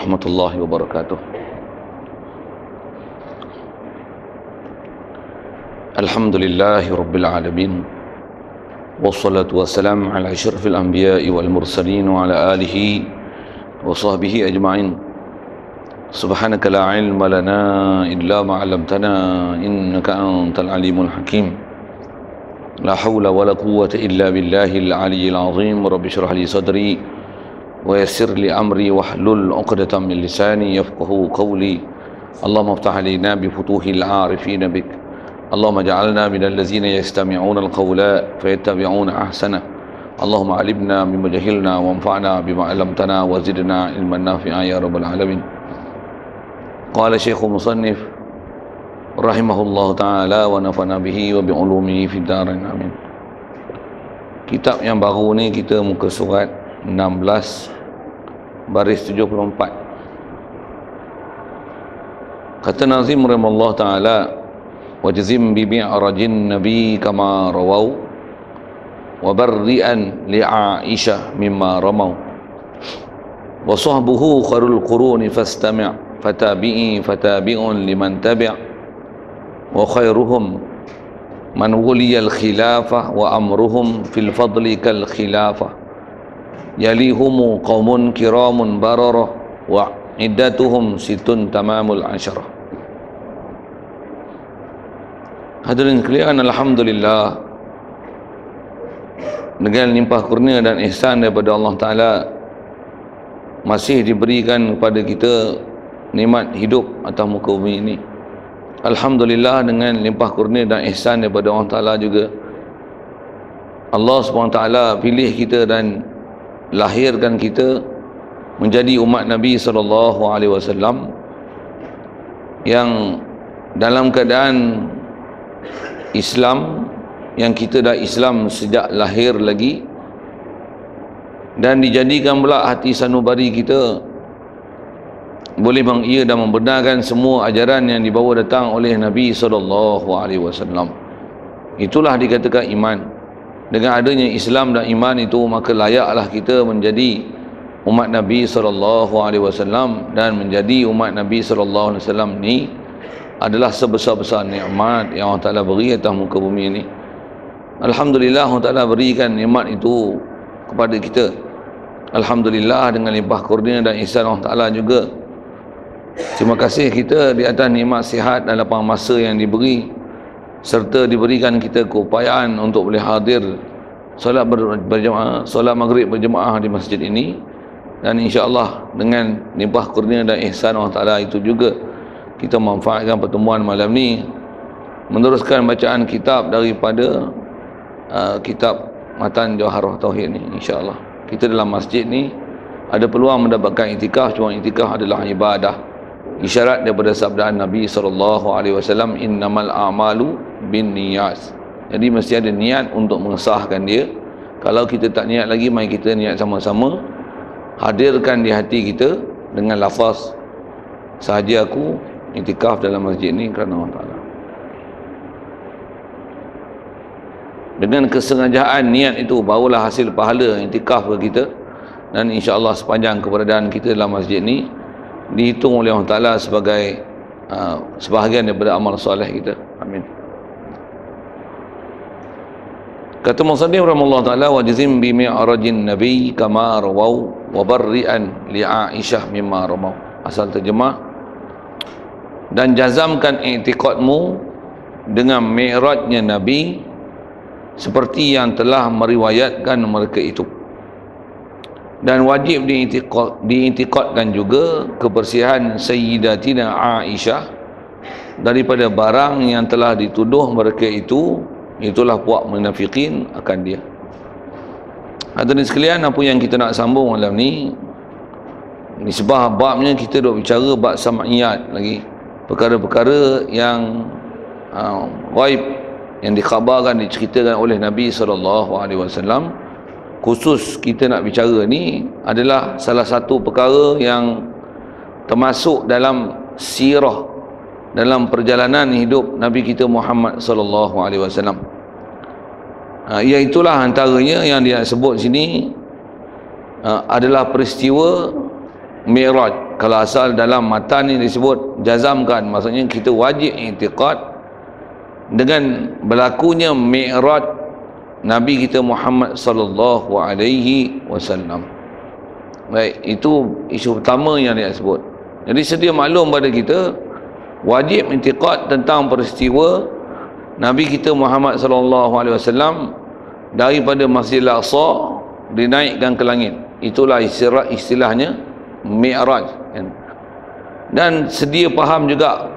warahmatullahi wabarakatuh. Alhamdulillahi rabbil alamin, wassalatu wassalamu ala asyrafil anbiya'i wal mursalin wa ala alihi wa sahbihi ajma'in. Subhanaka la ilma lana illa ma 'allamtana innaka antal alimul hakim. La hawla wa la quwwata illa billahil aliyyil azim. Rabbi shrah li sadri wa yassir li amri wahlul 'uqdatam min lisani yafqahu qawli. Allahumma iftah alaina bi futuhil 'arifin bik. Allahumma ja'alna minal ladzina yastami'una al-qawla fayattabi'una ahsana. Allahumma 'allimna mimma jahilna wanfa'na bima 'allamtana wa zidna ilman nafi'a ya rabbal alamin. Qala Syekhul Musannif rahimahullahu ta'ala wa nafa'na bihi wa bi'ulumihi fid dharain amin. Kitab yang baru ni kita muka surat 16 baris 74. Kata Nazim rahimahullah ta'ala, wajzim bi mi'rajin nabi kama rawaw wa barri'an li Aisyah mimma ramaw wa sahbuhu kharul quruni fastami' fatabi'un liman tabi' wa khairuhum man wuliyal khilafah wa amruhum fil fadli kal khilafah yalihumu qaumun kiramun bararah wa iddatuhum situn tamamul asyarah. Hadirin sekalian, alhamdulillah, dengan limpah kurnia dan ihsan daripada Allah Ta'ala masih diberikan kepada kita nikmat hidup atas muka bumi ini. Alhamdulillah, dengan limpah kurnia dan ihsan daripada Allah Ta'ala juga, Allah SWT pilih kita dan lahirkan kita menjadi umat Nabi SAW yang dalam keadaan Islam, yang kita dah Islam sejak lahir lagi, dan dijadikan pula hati sanubari kita boleh mengiya dan membenarkan semua ajaran yang dibawa datang oleh Nabi SAW. Itulah dikatakan iman. Dengan adanya Islam dan iman itu, maka layaklah kita menjadi umat Nabi SAW, dan menjadi umat Nabi SAW ni adalah sebesar-besar nikmat yang Allah Ta'ala beri atas muka bumi ini. Alhamdulillah, Allah Ta'ala berikan nikmat itu kepada kita. Alhamdulillah, dengan limpah kurnia dan ihsan Allah Ta'ala juga. Terima kasih kita di atas nikmat sihat dan lapang masa yang diberi, serta diberikan kita keupayaan untuk boleh hadir solat berjemaah, solat maghrib berjemaah di masjid ini. Dan insya-Allah dengan limpah kurnia dan ihsan Allah Ta'ala itu juga kita manfaatkan pertemuan malam ni, meneruskan bacaan kitab daripada kitab Matan Jawharah Tauhid ni. Insya-Allah kita dalam masjid ni ada peluang mendapatkan iktikaf. Cuma iktikaf adalah ibadah, isyarat daripada sabdaan Nabi SAW, innamal a'malu bin niyat. Jadi mesti ada niat untuk mengesahkan dia. Kalau kita tak niat lagi, mari kita niat sama-sama, hadirkan di hati kita dengan lafaz, sahaja aku iktikaf dalam masjid ni kerana Allah Ta'ala. Dengan kesengajaan niat itu, barulah hasil pahala iktikaf ke kita. Dan insya-Allah sepanjang keberadaan kita dalam masjid ni dihitung oleh Allah Ta'ala sebagai sebahagian daripada amal soleh kita. Amin. Kata Musannif rahimahullah ta'ala, wajzim bi mi'rajin nabi kama rawaw wa barri'an li Aisyah mimma ramaw. Asal terjemah, dan jazamkan i'tiqadmu dengan mi'rajnya Nabi seperti yang telah meriwayatkan mereka itu. Dan wajib diintikadkan juga kebersihan Sayyidatina Aisyah daripada barang yang telah dituduh mereka itu, itulah puak munafikin akan dia. Hadirin sekalian, apa yang kita nak sambung malam ni, nisbah babnya kita duk bicara bab sam'iyat lagi, perkara-perkara yang ghaib, yang dikhabarkan, diceritakan oleh Nabi SAW. Khusus kita nak bicara ni adalah salah satu perkara yang termasuk dalam sirah, dalam perjalanan hidup Nabi kita Muhammad SAW. Iaitulah antaranya yang dia sebut sini adalah peristiwa Mi'raj. kalau asal dalam matan ni disebut jazamkan, maksudnya kita wajib i'tiqad dengan berlakunya mi'raj Nabi kita Muhammad sallallahu alaihi wasallam. Baik, itu isu pertama yang dia sebut. Jadi sedia maklum pada kita, wajib i'tiqad tentang peristiwa Nabi kita Muhammad sallallahu alaihi wasallam daripada Masjidil Aqsa dinaikkan ke langit. Itulah istilahnya mi'raj. Dan sedia faham juga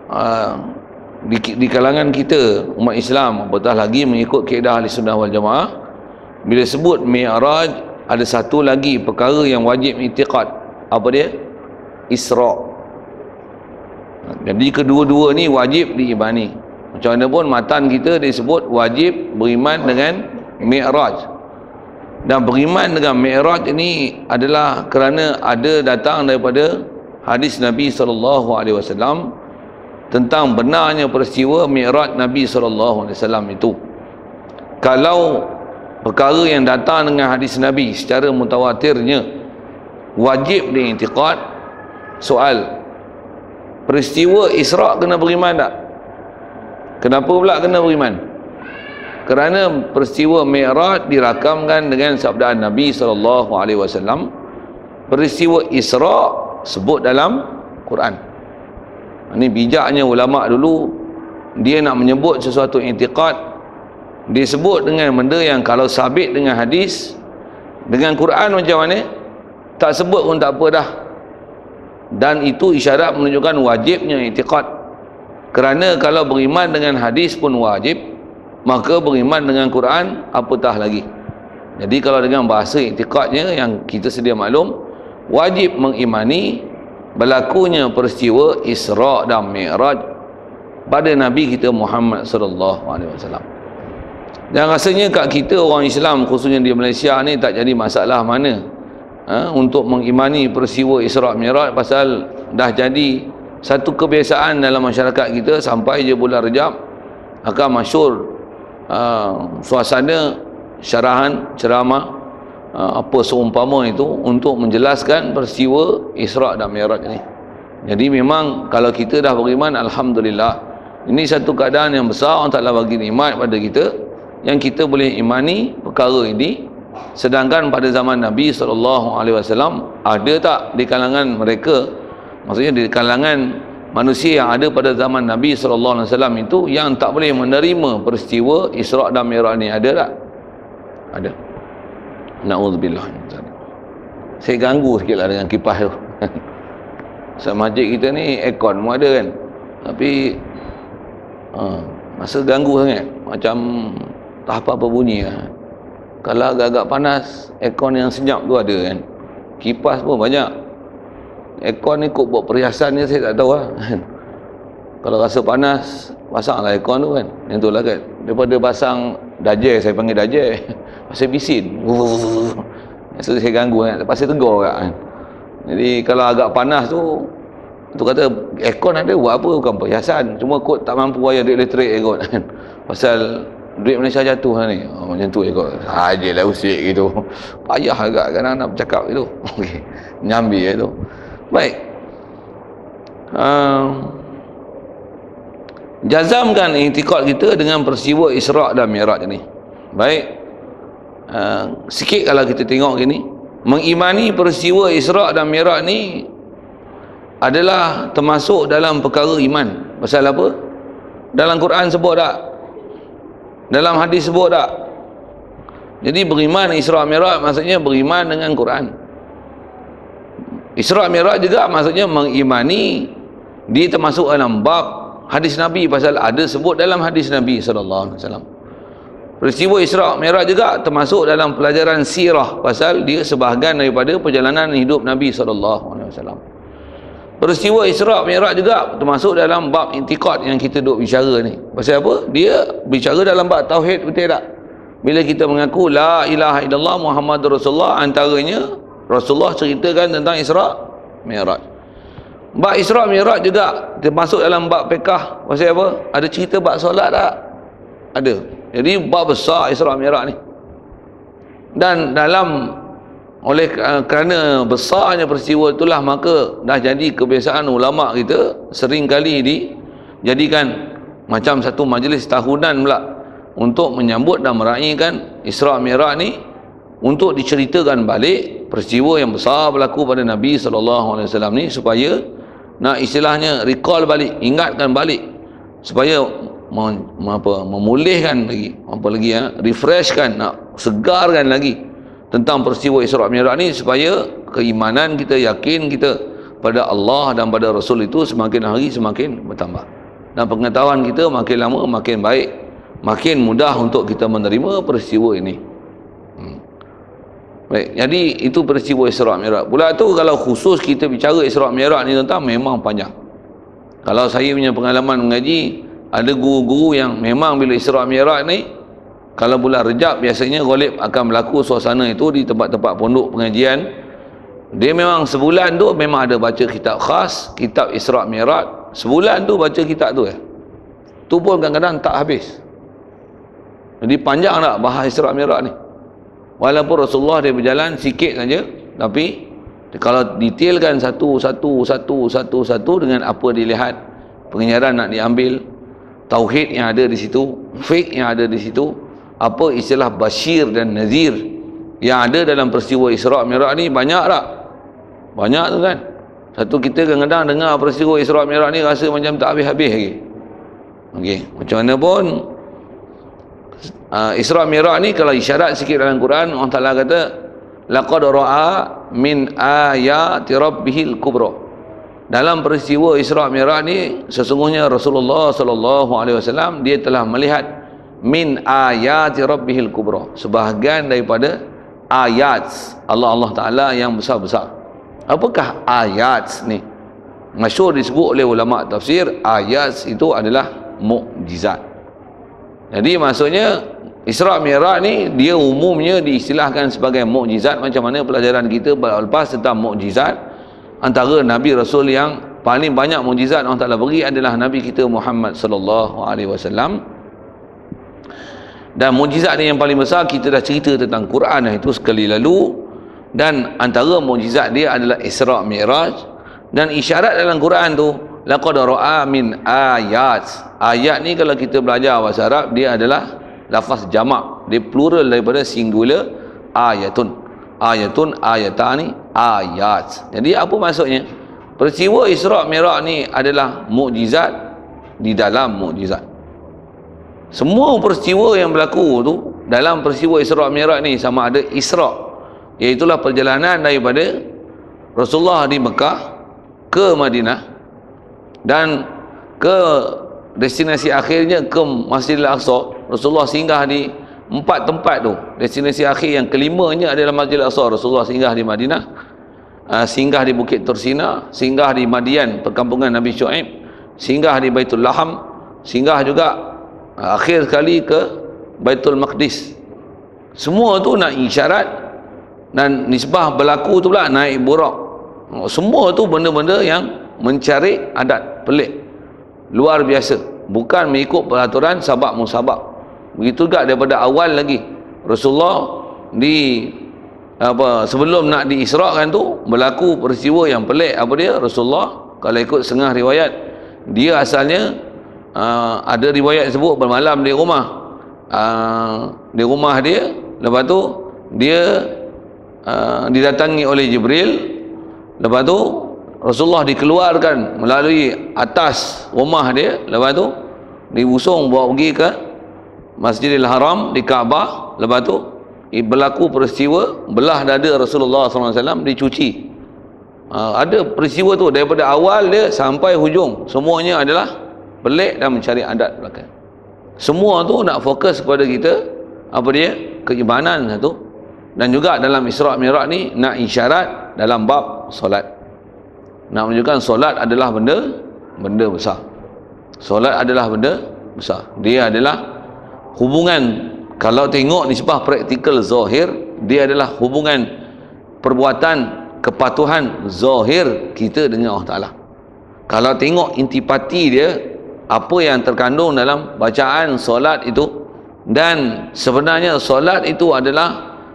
di kalangan kita umat Islam, apatah lagi mengikut kaedah Ahlussunnah wal Jamaah, bila sebut mi'raj ada satu lagi perkara yang wajib i'tiqad. Apa dia? Isra. Jadi kedua-dua ni wajib diimani. Macam mana pun matan kita disebut wajib beriman dengan mi'raj. Dan beriman dengan mi'raj ini adalah kerana ada datang daripada hadis Nabi SAW tentang benarnya peristiwa mi'raj Nabi SAW itu. Kalau perkara yang datang dengan hadis Nabi secara mutawatirnya wajib diiktikad, soal, peristiwa Isra' kena beriman tak? Kenapa pula kena beriman? Kerana peristiwa Mi'raj dirakamkan dengan sabdaan Nabi SAW. Peristiwa Isra' sebut dalam Quran. Ini bijaknya ulama' dulu, dia nak menyebut sesuatu i'tiqad, dia sebut dengan benda yang kalau sabit dengan hadis, dengan Quran macam mana, tak sebut pun tak apa dah. Dan itu isyarat menunjukkan wajibnya i'tiqad. Kerana kalau beriman dengan hadis pun wajib, maka beriman dengan Quran apatah lagi. Jadi kalau dengan bahasa i'tiqadnya yang kita sedia maklum, wajib mengimani berlakunya peristiwa Isra' dan Mi'raj pada Nabi kita Muhammad sallallahu alaihi wasallam. Dan rasanya kat kita orang Islam, khususnya di Malaysia ni, tak jadi masalah mana untuk mengimani peristiwa Isra' Mi'raj, pasal dah jadi satu kebiasaan dalam masyarakat kita. Sampai je bulan Rejab akan masyhur suasana syarahan, ceramah, apa seumpama itu untuk menjelaskan peristiwa Isra' dan Mi'raj ini. Jadi memang kalau kita dah beriman, alhamdulillah, ini satu keadaan yang besar. Allah Ta'ala bagi nikmat pada kita yang kita boleh imani perkara ini. Sedangkan pada zaman Nabi SAW ada tak di kalangan mereka, maksudnya di kalangan manusia yang ada pada zaman Nabi SAW itu, yang tak boleh menerima peristiwa Isra' dan Mi'raj ni? Ada tak? Ada. Na'udzubillah. Saya ganggu sikit lah dengan kipas tu. Sebab masjid kita ni aircon pun ada kan, tapi masa ganggu sangat, macam tak apa-apa bunyi lah. Kalau agak-agak panas, aircon yang senyap tu ada kan, kipas pun banyak. Aircon ni kok buat perhiasan ni saya tak tahu lah. Kalau rasa panas, pasanglah aircon tu kan. Yang tu lah kan, daripada pasang dajer, saya panggil dajer, pasal bisin, so saya ganggu kan, pasal tegur kan. Jadi kalau agak panas tu kata aircon ada buat apa, bukan perhiasan, cuma kot tak mampu bayar duit elektrik aircon kan. Pasal duit Malaysia jatuh lah ni, macam tu aircon sajalah usik gitu. Payah agak kan nak bercakap itu. Okey, nyambi itu. Baik, jazamkan i'tiqad kita dengan peristiwa Isra' dan Mi'raj ni. Baik, sikit kalau kita tengok gini, mengimani peristiwa Isra' dan Mi'raj ni adalah termasuk dalam perkara iman. Pasal apa? Dalam Quran sebut tak? Dalam hadis sebut tak? Jadi beriman Isra' Mi'raj maksudnya beriman dengan Quran. Isra' Mi'raj juga maksudnya mengimani, dia termasuk dalam bab hadis Nabi, pasal ada sebut dalam hadis Nabi SAW. Peristiwa Isra' Mi'raj juga termasuk dalam pelajaran sirah, pasal dia sebahagian daripada perjalanan hidup Nabi SAW. Peristiwa Isra' Mi'raj juga termasuk dalam bab i'tiqad yang kita duk bicara ni. Pasal apa? Dia bicara dalam bab tauhid, betul tak? Bila kita mengaku la ilaha illallah Muhammadur Rasulullah, antaranya Rasulullah ceritakan tentang Isra' Mi'raj. Bab Isra' Mi'raj juga termasuk dalam bab fiqh. Pasal apa? Ada cerita bab solat tak? Ada. Jadi bab besar Isra' Mi'raj ni. Dan dalam Kerana besarnya peristiwa itulah, maka dah jadi kebiasaan ulama kita sering kali dijadikan macam satu majlis tahunan pula untuk menyambut dan meraihkan Isra' Mi'raj ni, untuk diceritakan balik peristiwa yang besar berlaku pada Nabi SAW ni, supaya nak istilahnya recall balik, ingatkan balik, supaya memulihkan lagi, refreshkan, nak segarkan lagi tentang peristiwa Isra' Mi'raj ni, supaya keimanan kita, yakin kita pada Allah dan pada Rasul itu semakin hari semakin bertambah, dan pengetahuan kita makin lama makin baik, makin mudah untuk kita menerima peristiwa ini. Baik, jadi itu peristiwa Isra' Mi'raj. Pula tu kalau khusus kita bicara Isra' Mi'raj ni tentang, memang panjang. Kalau saya punya pengalaman mengaji, ada guru-guru yang memang bila Isra' Mi'raj ni, kalau bulan Rejab biasanya ghalib akan berlaku suasana itu di tempat-tempat pondok pengajian. Dia memang sebulan tu memang ada baca kitab khas, kitab Isra' Mi'raj. Sebulan tu baca kitab tu tu pun kadang-kadang tak habis. Jadi panjang tak bahas Isra' Mi'raj ni. Walaupun Rasulullah dia berjalan sikit saja, tapi kalau detailkan satu dengan apa dilihat, pengajaran nak diambil, tauhid yang ada di situ, fiqh yang ada di situ, apa istilah Bashir dan Nazir yang ada dalam peristiwa Isra' Mi'raj ni, banyak tak? Banyak tu kan. Satu kita kadang-kadang dengar peristiwa Isra' Mi'raj ni rasa macam tak habis-habis lagi. Okey, macam mana pun Isra' Mi'raj ni kalau isyarat sikit dalam Quran, Allah Ta'ala kata laqad ra'a min ayati rabbihil kubra. Dalam peristiwa Isra' Mi'raj ni sesungguhnya Rasulullah SAW dia telah melihat min ayati rabbihil kubra, sebahagian daripada ayat Allah Ta'ala yang besar-besar. Apakah ayat ni? Masyhur disebut oleh ulama tafsir, ayat itu adalah mukjizat. Jadi maksudnya Isra' Mi'raj ni dia umumnya diistilahkan sebagai mukjizat, macam mana pelajaran kita lepas tentang mukjizat. Antara Nabi Rasul yang paling banyak mukjizat Allah Ta'ala beri adalah Nabi kita Muhammad SAW. Dan mukjizat ni yang paling besar, kita dah cerita tentang Quran itu sekali lalu, dan antara mukjizat dia adalah Isra' Mi'raj. Dan isyarat dalam Quran tu laqad ra'a min ayat. Ayat ni kalau kita belajar bahasa Arab, dia adalah lafaz jamak, dia plural daripada singular ayatun. Ayatun, ayatani, ayat. Jadi apa maksudnya? Peristiwa Isra' Mi'raj ni adalah mukjizat di dalam mukjizat. Semua peristiwa yang berlaku tu dalam peristiwa Isra' Mi'raj ni, sama ada Isra', iaitulah perjalanan daripada Rasulullah di Mekah ke Madinah dan ke destinasi akhirnya ke Masjidil Aqsa. Rasulullah singgah di 4 tempat tu. Destinasi akhir yang kelimanya adalah Masjidil Aqsa. Rasulullah singgah di Madinah, singgah di Bukit Tursina, singgah di Madian, perkampungan Nabi Syuaib, singgah di Baitul Laham, singgah juga akhir sekali ke Baitul Maqdis. Semua tu nak isyarat, dan nisbah berlaku tu pula naik burak. Semua tu benda-benda yang mencari adat pelik, luar biasa, bukan mengikut peraturan sabak musabak. Begitu juga daripada awal lagi Rasulullah sebelum nak diisrakan tu berlaku peristiwa yang pelik. Apa dia? Rasulullah kalau ikut setengah riwayat, dia asalnya ada riwayat sebut bermalam di rumah, dia. Lepas tu dia didatangi oleh Jibril. Lepas tu Rasulullah dikeluarkan melalui atas rumah dia. Lepas tu diusung bawa pergi ke Masjidil Haram di Kaabah. Lepas tu berlaku peristiwa belah dada Rasulullah SAW dicuci. Ada peristiwa tu daripada awal dia sampai hujung, semuanya adalah pelik dan mencari adat belakang. Semua tu nak fokus kepada kita, apa dia? Keimanan satu. Dan juga dalam Isra' Mi'raj ni nak isyarat dalam bab solat, nak menunjukkan solat adalah benda besar. Solat adalah benda besar. Dia adalah hubungan, kalau tengok nisbah praktikal zahir, dia adalah hubungan perbuatan kepatuhan zahir kita dengan Allah Ta'ala. Kalau tengok intipati dia, apa yang terkandung dalam bacaan solat itu, dan sebenarnya solat itu adalah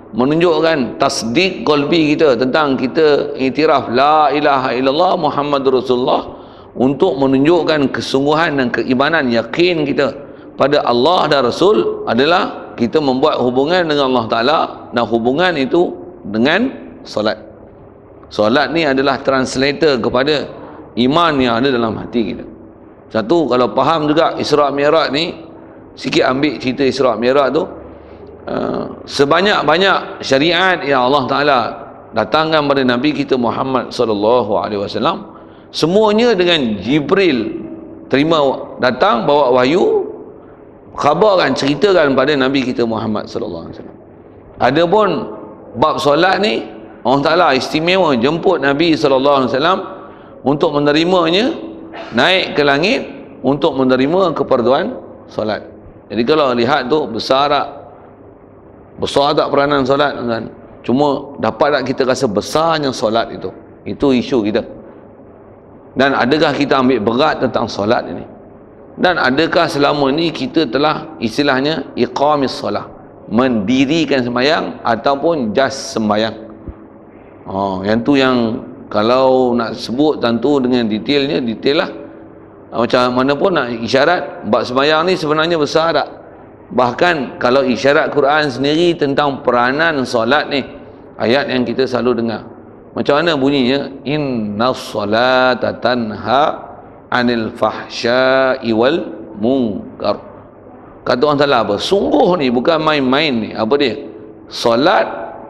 menunjukkan tasdik qalbi kita tentang kita iktiraf la ilaha illallah Muhammadur Rasulullah, untuk menunjukkan kesungguhan dan keimanan yakin kita pada Allah dan Rasul adalah kita membuat hubungan dengan Allah Ta'ala, dan hubungan itu dengan solat. Solat ni adalah translator kepada iman yang ada dalam hati kita. Satu, kalau faham juga Isra' Mi'raj ni, sikit ambil cerita Isra' Mi'raj tu, sebanyak-banyak syariat yang Allah Ta'ala datangkan pada Nabi kita Muhammad SAW, semuanya dengan Jibril terima, datang bawa wahyu, khabarkan, ceritakan pada Nabi kita Muhammad SAW. Adapun bab solat ni, Allah Ta'ala istimewa jemput Nabi SAW untuk menerimanya, naik ke langit untuk menerima keperluan solat. Jadi kalau lihat tu, besar tak peranan solat kan? Cuma dapat tak kita rasa besarnya solat itu? Itu isu kita. Dan adakah kita ambil berat tentang solat ini? Dan adakah selama ni kita telah istilahnya iqamis solat, mendirikan sembahyang ataupun just sembahyang? Yang tu yang kalau nak sebut tentu dengan detailnya, detail lah. Macam mana pun nak isyarat, bab sembahyang ni sebenarnya besar tak? Bahkan kalau isyarat Quran sendiri tentang peranan solat ni, ayat yang kita selalu dengar, macam mana bunyinya? Innas salata tanha anil fahsya'i wal munkar. Kata orang Ta'ala apa? Sungguh ni bukan main-main ni. Apa dia? Solat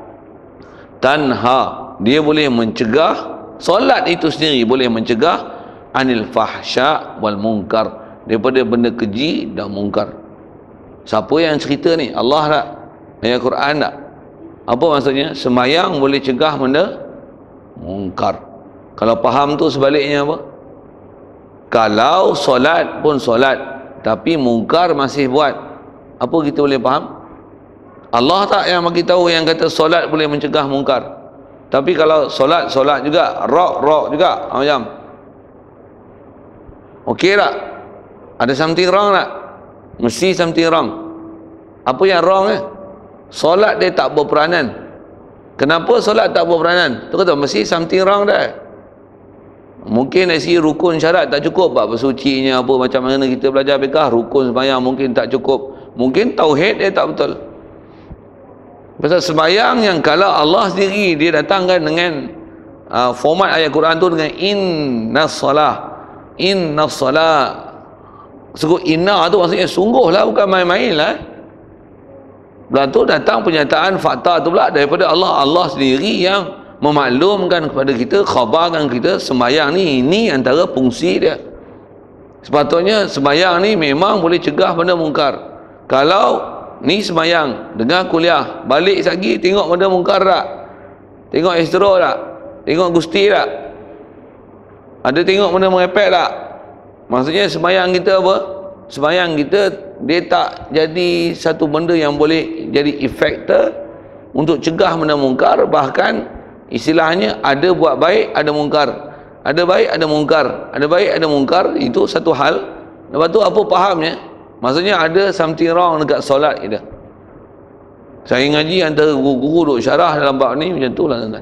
tanha, dia boleh mencegah, solat itu sendiri boleh mencegah anil fahsya' wal munkar, daripada benda keji dan munkar. Siapa yang cerita ni? Allah tak? Ayat Quran tak? Apa maksudnya? Sembahyang boleh cegah benda munkar. Kalau faham tu sebaliknya apa? Kalau solat pun solat, tapi munkar masih buat, apa kita boleh faham? Allah tak yang bagi tahu, yang kata solat boleh mencegah munkar. Tapi kalau solat juga, rock juga, macam okey tak? Ada something wrong tak? Mesti something wrong. Apa yang wrong solat dia tak berperanan. Kenapa solat tak berperanan? Tu kata mesti something wrong dah. Mungkin dari segi rukun syarat tak cukup, bab bersucinya apa, macam mana kita belajar fiqh, rukun sembahyang mungkin tak cukup, mungkin tauhid dia tak betul. Pasal sembahyang yang kalau Allah sendiri dia datangkan dengan format ayat Quran tu dengan innas salah. Sebut inna tu maksudnya sungguh lah, bukan main-main lah. Belah tu datang pernyataan fakta tu pula daripada Allah. Allah sendiri yang memaklumkan kepada kita, khabarkan kita, sembahyang ni, ini antara fungsi dia. Sepatutnya sembahyang ni memang boleh cegah benda mungkar. Kalau ni sembahyang, dengar kuliah, balik lagi tengok benda mungkar tak? Tengok astro tak? Tengok gusti tak? Ada tengok benda merepek tak? Maksudnya sembahyang kita apa? Sembahyang kita dia tak jadi satu benda yang boleh jadi efektor untuk cegah benda mungkar. Bahkan istilahnya ada buat baik, ada mungkar, ada baik, ada mungkar, ada baik, ada mungkar. Itu satu hal. Lepas tu apa fahamnya? Maksudnya ada something wrong dekat solat kita. Saya ngaji antara guru-guru duk syarah dalam bab ni macam tu lah tuan-tuan.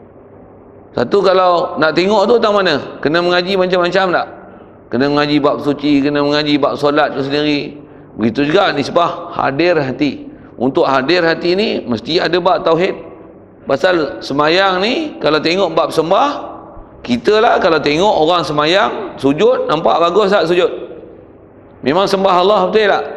Satu, kalau nak tengok tu tang mana? Kena mengaji macam-macam tak? Kena mengaji bab suci, kena mengaji bab solat tu sendiri. Begitu juga nisbah hadir hati. Untuk hadir hati ni mesti ada bab tauhid. Pasal semayang ni kalau tengok bab sembah, kita lah kalau tengok orang semayang sujud, nampak bagus tak sujud? Memang sembah Allah betul tak?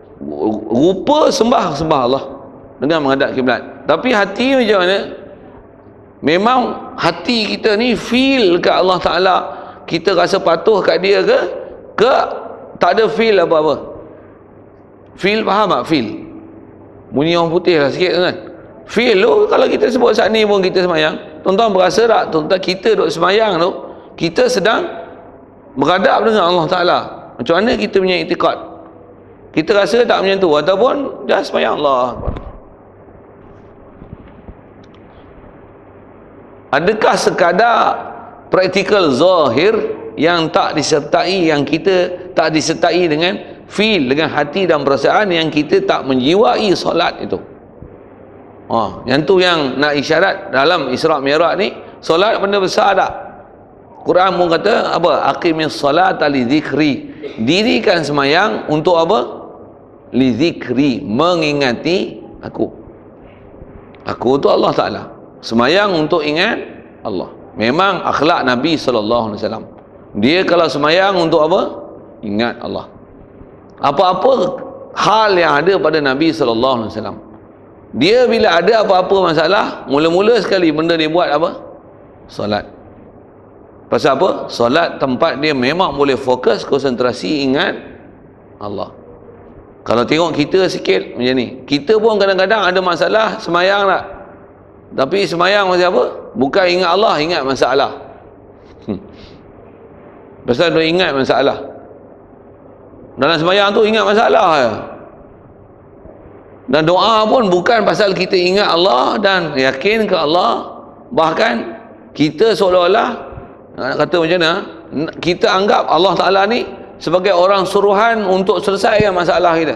Rupa sembah Allah dengan menghadap kiblat. Tapi hati macam mana? Memang hati kita ni feel ke Allah Ta'ala, kita rasa patuh kat dia ke tak ada feel apa-apa? Feel, faham tak? Feel bunyi orang putih lah sikit kan? Feel tu kalau kita sebut saat ni pun kita semayang, tuan-tuan berasa tak? Tuan-tuan kita duduk semayang tu, kita sedang beradab dengan Allah Ta'ala. Macam mana kita punya iktikad? Kita rasa tak macam tu? Ataupun just semayang Allah. Adakah sekadar praktikal zahir yang tak disertai, yang kita tak disertai dengan feel, dengan hati dan perasaan, yang kita tak menjiwai solat itu? Yang tu yang nak isyarat dalam Isra' Mi'raj ni, solat benda besar tak? Quran pun kata apa? Aqimis salata li dzikri. Dirikan semayang untuk apa? Li dzikri, mengingati aku. Aku tu Allah Ta'ala. Semayang untuk ingat Allah. Memang akhlak Nabi SAW. Dia kalau semayang untuk apa? Ingat Allah. Apa-apa hal yang ada pada Nabi SAW, dia bila ada apa-apa masalah, mula-mula sekali benda dia buat apa? Solat. Pasal apa? Solat tempat dia memang boleh fokus, konsentrasi, ingat Allah. Kalau tengok kita sikit macam ni, kita pun kadang-kadang ada masalah semayang tak? Tapi semayang macam apa? Bukan ingat Allah, ingat masalah. Pasal dia ingat masalah. Dalam semayang tu ingat masalah ya. Dan doa pun bukan pasal kita ingat Allah dan yakin ke Allah. Bahkan kita seolah-olah kata macam mana, kita anggap Allah Ta'ala ni sebagai orang suruhan untuk selesaikan masalah kita.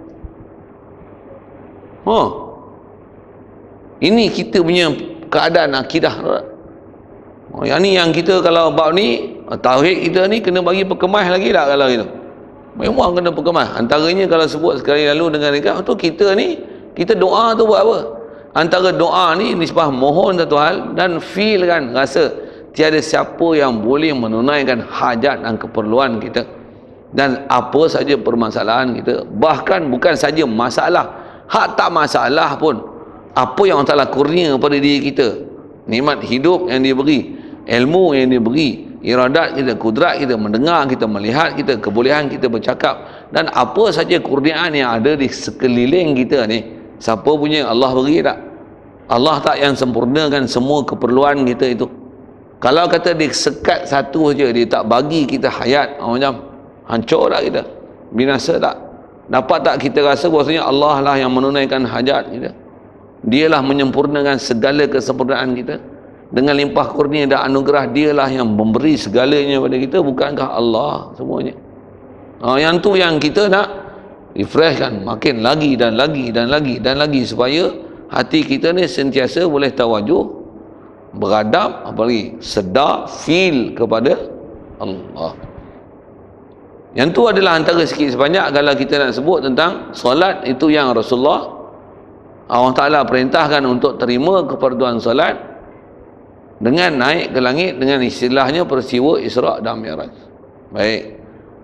Ini kita punya keadaan akidah. Yang ni yang kita kalau bab ni, tauhid kita ni kena bagi perkemas lagi tak kalau gitu. Memang kena perkemas. Antaranya kalau sebut sekali lalu dengan nikah tu, kita ni, kita doa tu buat apa? Antara doa ni nisbah mohon satu hal, dan feel kan, rasa tiada siapa yang boleh menunaikan hajat dan keperluan kita dan apa saja permasalahan kita. Bahkan bukan saja masalah, hak tak masalah pun, apa yang Allah Ta'ala kurnia pada diri kita, nikmat hidup yang dia beri, ilmu yang dia beri, iradat kita, kudrat kita, mendengar kita, melihat kita, kebolehan kita bercakap, dan apa saja kurniaan yang ada di sekeliling kita ni, siapa punya? Allah beri tak? Allah tak yang sempurnakan semua keperluan kita itu? Kalau kata dia sekat satu saja, dia tak bagi kita hayat, macam hancur tak kita? Binasa tak? Dapat tak kita rasa bahasanya Allah lah yang menunaikan hajat kita? Dialah menyempurnakan segala kesempurnaan kita. Dengan limpah kurnia dan anugerah, dialah yang memberi segalanya pada kita. Bukankah Allah semuanya? Yang tu yang kita nak refreshkan makin lagi dan lagi dan lagi dan lagi, supaya hati kita ni sentiasa boleh tawajuh, beradab, apalagi sedar, feel kepada Allah. Yang tu adalah antara sikit sebanyak kalau kita nak sebut tentang solat itu yang Rasulullah Allah Ta'ala perintahkan untuk terima keperluan solat dengan naik ke langit, dengan istilahnya peristiwa Isra' dan Mi'raj. Baik,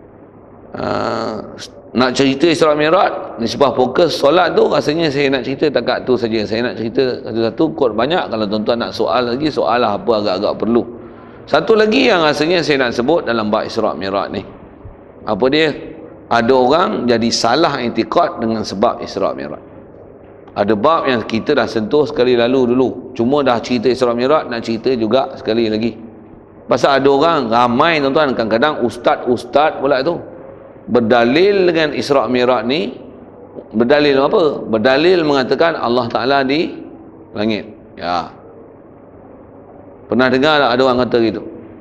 nak cerita Isra' Mi'raj nisbah fokus solat tu, rasanya saya nak cerita takat tu saja. Saya nak cerita satu-satu kot banyak. Kalau tuan-tuan nak soal lagi, soal lah apa agak-agak perlu. Satu lagi yang rasanya saya nak sebut dalam bab Isra' Mi'raj ni, apa dia? Ada orang jadi salah i'tiqad dengan sebab Isra' Mi'raj. Ada bab yang kita dah sentuh sekali lalu dulu, cuma dah cerita Isra' Mi'raj, nak cerita juga sekali lagi. Pasal ada orang ramai tuan-tuan, kadang-kadang ustaz pula tu berdalil dengan Isra' Mi'raj ni. Berdalil apa? Berdalil mengatakan Allah Ta'ala di langit. Ya, pernah dengar tak ada orang kata gitu?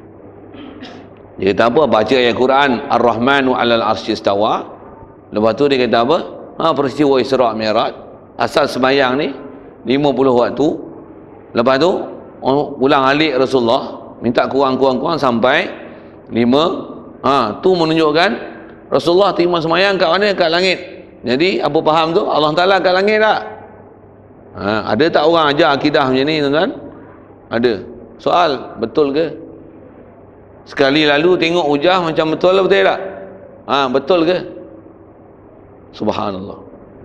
Dia kata apa? Baca ayat Quran Ar-Rahmanu 'alal 'arsy istawa. Lepas tu dia kata apa? Peristiwa Isra' Mi'raj, asal sembahyang ni 50 waktu. Lepas tu ulang alik Rasulullah, minta kurang sampai 5. Tu menunjukkan Rasulullah terima sembahyang kat mana? Kat langit. Jadi apa faham tu? Allah Ta'ala kat langit tak? Ada tak orang ajar akidah macam ni tuan-tuan? Ada. Soal, betul ke? Sekali lalu tengok hujah macam betul lah, betul tak? Betul ke? Subhanallah.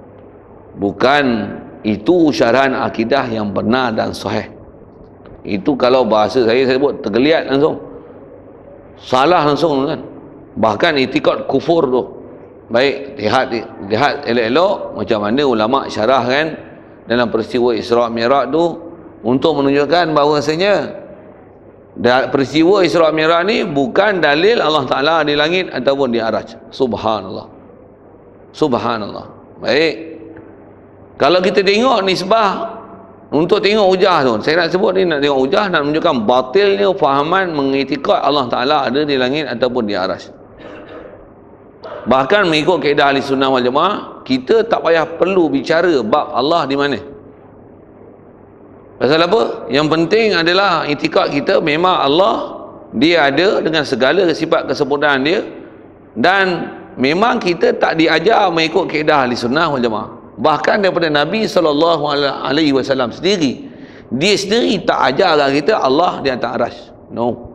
Bukan itu syarahan akidah yang benar dan sahih. Itu kalau bahasa saya sebut tergeliat langsung, salah langsung kan. Bahkan itikad kufur tu. Baik, lihat elok-elok macam mana ulama syarahkan dalam peristiwa Isra' Mi'raj tu, untuk menunjukkan bahawasanya peristiwa Isra' Mi'raj ni bukan dalil Allah Ta'ala di langit ataupun di arasy. Subhanallah. Subhanallah. Baik, kalau kita tengok nisbah untuk tengok hujah tu, saya nak sebut ni, nak tengok hujah, nak menunjukkan batilnya fahaman mengiktikad Allah Ta'ala ada di langit ataupun di arasy. Bahkan mengikut kaedah ahli sunnah wal jamaah, kita tak payah perlu bicara bab Allah di mana. Pasal apa? Yang penting adalah itikad kita memang Allah, dia ada dengan segala sifat kesempurnaan dia, dan memang kita tak diajar mengikut kaedah ahli sunnah wal jamaah. Bahkan daripada Nabi SAW sendiri, dia sendiri tak ajar kita Allah di atas arasy. No.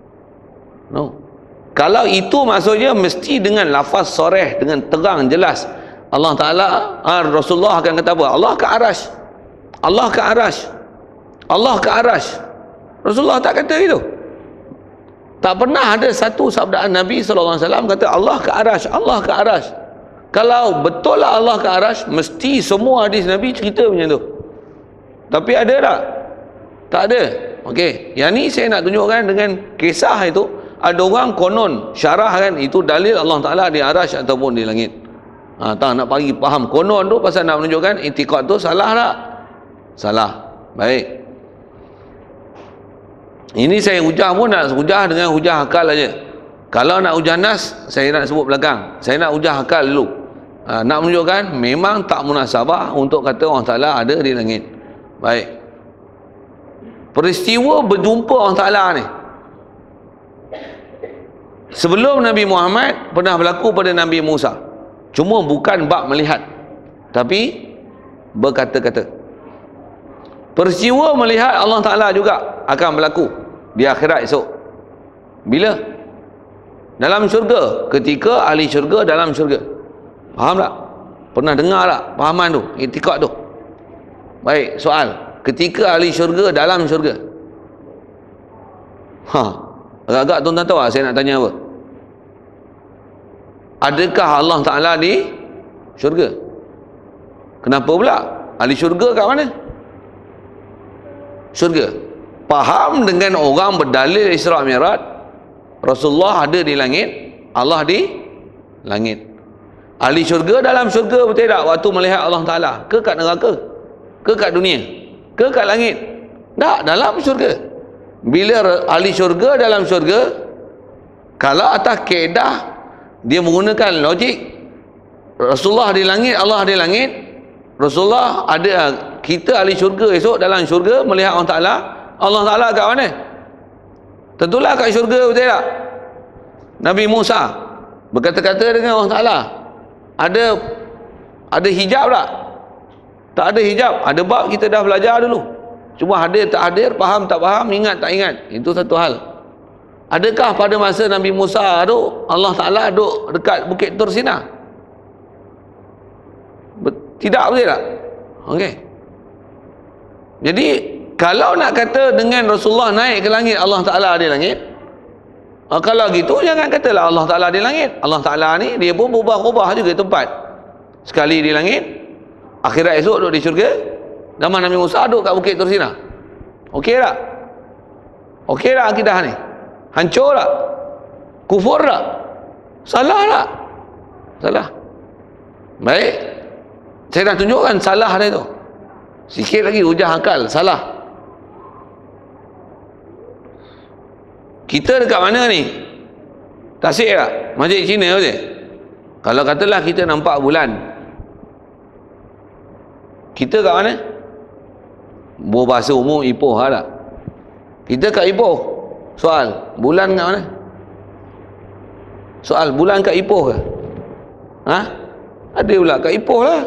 Kalau itu maksudnya mesti dengan lafaz soreh, dengan terang jelas. Allah Ta'ala, Rasulullah akan kata apa? Allah ke arasy, Allah ke arasy, Allah ke arasy. Rasulullah tak kata itu. Tak pernah ada satu sabdaan Nabi SAW kata Allah ke arasy, Allah ke arasy. Kalau betul lah Allah ke arasy, mesti semua hadis Nabi cerita macam tu. Tapi ada tak? Tak ada. Okey, yang ni saya nak tunjukkan dengan kisah itu. Ada orang konon syarah kan, itu dalil Allah Ta'ala di arasy ataupun di langit. Tak nak bagi faham konon tu pasal nak menunjukkan itikad tu salah tak? Salah. Baik. Ini saya hujah pun nak hujah dengan hujah akal aja. Kalau nak hujah nas, saya nak sebut belakang. Saya nak hujah akal dulu. Nak menunjukkan memang tak munasabah untuk kata Allah Ta'ala ada di langit. Baik. Peristiwa berjumpa Allah Ta'ala ni, sebelum Nabi Muhammad pernah berlaku pada Nabi Musa. Cuma bukan bab melihat, tapi berkata-kata. Peristiwa melihat Allah Ta'ala juga akan berlaku di akhirat esok. Bila? Dalam syurga. Ketika ahli syurga dalam syurga. Faham tak? Pernah dengar tak fahaman tu? Itikad tu? Baik, soal. Ketika ahli syurga dalam syurga. Agak-agak tuan-tuan tahu tak saya nak tanya apa? Adakah Allah Ta'ala di syurga? Kenapa pula? Ahli syurga kat mana? Syurga. Faham dengan orang berdalil Isra' Mi'raj, Rasulullah ada di langit, Allah di langit. Ahli syurga dalam syurga betul tak waktu melihat Allah Ta'ala? Ke kat neraka? Ke kat dunia? Ke kat langit? Tak, dalam syurga. Bila ahli syurga dalam syurga, kalau atas kaedah dia menggunakan logik, Rasulullah di langit, Allah di langit, Rasulullah ada, kita ahli syurga esok dalam syurga melihat Allah Ta'ala. Allah Ta'ala kat mana? Tentulah kat syurga, betul tak? Nabi Musa berkata-kata dengan Allah Ta'ala. Ada hijab tak? Tak ada hijab. Ada bab kita dah belajar dulu. Cuma hadir tak hadir, faham tak faham, ingat tak ingat, itu satu hal. Adakah pada masa Nabi Musa tu Allah Ta'ala duduk dekat Bukit Tur Sina? Tidak, betul tak? Okey. Jadi kalau nak kata dengan Rasulullah naik ke langit, Allah Ta'ala di langit, kalau gitu jangan katalah Allah Ta'ala di langit. Allah Ta'ala ni dia pun berubah-ubah juga tempat. Sekali di langit, akhirat esok duduk di syurga. Zaman Nabi Musa duduk kat Bukit Tur Sina. Okey tak? Okey tak akidah ni? Hancur tak? Kufur tak? Salah tak? Salah. Baik, saya dah tunjukkan salah dia tu. Sikit lagi hujah akal. Salah. Kita dekat mana ni? Tasik tak? Masjid Cina betul? Kalau katalah kita nampak bulan, kita kat mana? Berbahasa umum Ipoh lah tak? Kita kat Ipoh. Soal, bulan kat mana? Soal, bulan kat Ipoh ke? Ada pula kat Ipoh lah.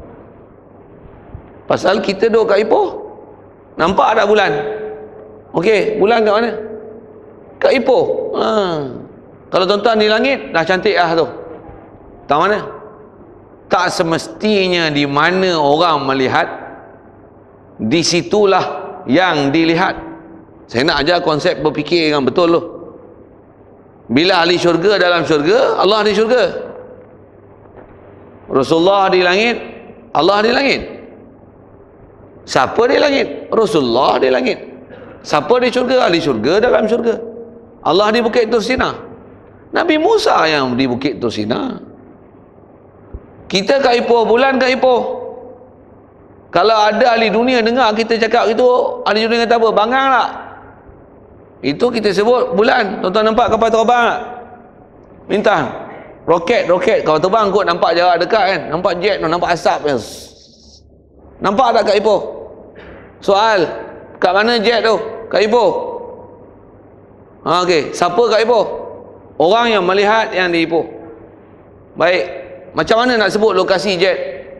Pasal kita duduk kat Ipoh, nampak tak bulan? Okey, bulan kat mana? Kat Ipoh. Kalau tuan-tuan di langit, dah cantik lah tu. Tak mana? Tak semestinya di mana orang melihat, di situlah yang dilihat. Saya nak ajar konsep berfikir yang betul tu. Bila ahli syurga dalam syurga, Allah di syurga. Rasulullah di langit, Allah di langit. Siapa di langit? Rasulullah di langit. Siapa di syurga? Ahli syurga dalam syurga. Allah di Bukit Tur Sina. Nabi Musa yang di Bukit Tur Sina. Kita kat Ipoh, bulan kat Ipoh. Kalau ada ahli dunia dengar kita cakap itu, ahli dunia kata apa? Bangang tak? Itu kita sebut bulan. Tuan-tuan nampak kapal terbang tak? Bintang. Roket kalau terbang kot nampak jarak dekat kan? Nampak jet, nampak asap. Nampak tak kat Ipoh? Soal, Kat mana jet tu? Kat Ipoh. Okey, siapa kat Ipoh? Orang yang melihat yang di Ipoh. Baik, macam mana nak sebut lokasi jet?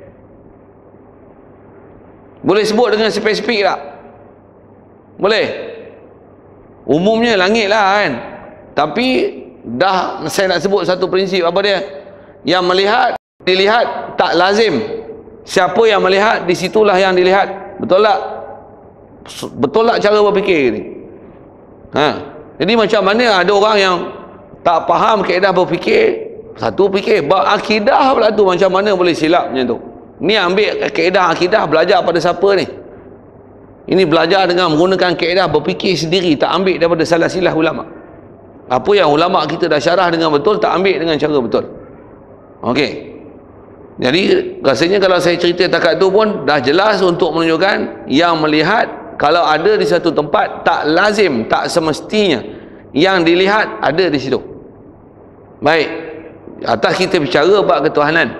Boleh sebut dengan spesifik tak? Boleh? Umumnya langit lah kan. Tapi dah saya nak sebut satu prinsip. Apa dia? Yang melihat, dilihat tak lazim. Siapa yang melihat, di situlah yang dilihat. Betul tak? Betul tak cara berfikir ni? Jadi macam mana ada orang yang tak faham kaedah berfikir, satu fikir bab akidah pula tu, macam mana boleh silap macam tu? Ni ambil kaedah akidah, belajar pada siapa ni? Ini belajar dengan menggunakan kaedah berfikir sendiri, tak ambil daripada salah silah ulama. Apa yang ulama kita dah syarah dengan betul, tak ambil dengan cara betul. Okey. Jadi rasanya kalau saya cerita takat tu pun dah jelas untuk menunjukkan yang melihat kalau ada di satu tempat tak lazim, tak semestinya yang dilihat ada di situ. Baik, atas kita bicara bab ketuhanan.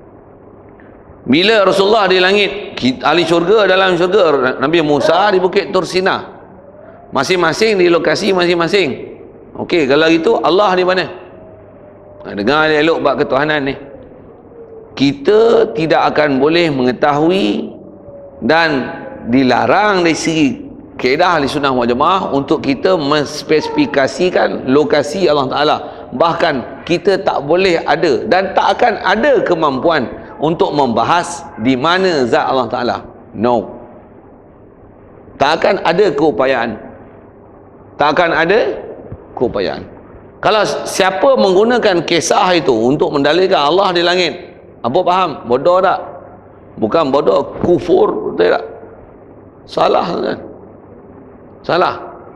Bila Rasulullah di langit, ahli syurga dalam syurga, Nabi Musa di Bukit Tur Sina, masing-masing di lokasi masing-masing. Okey, kalau gitu Allah di mana? Dengar elok bab ketuhanan ni. Kita tidak akan boleh mengetahui dan dilarang dari segi kaedah ahli sunnah wal jamaah untuk kita menspesifikasikan lokasi Allah Ta'ala. Bahkan kita tak boleh ada dan tak akan ada kemampuan untuk membahas di mana zat Allah Ta'ala. No. Tak akan ada keupayaan. Tak akan ada keupayaan. Kalau siapa menggunakan kisah itu untuk mendalilkan Allah di langit, apa faham? Bodoh tak? Bukan bodoh, kufur, betul tak? Salah kan? Salah.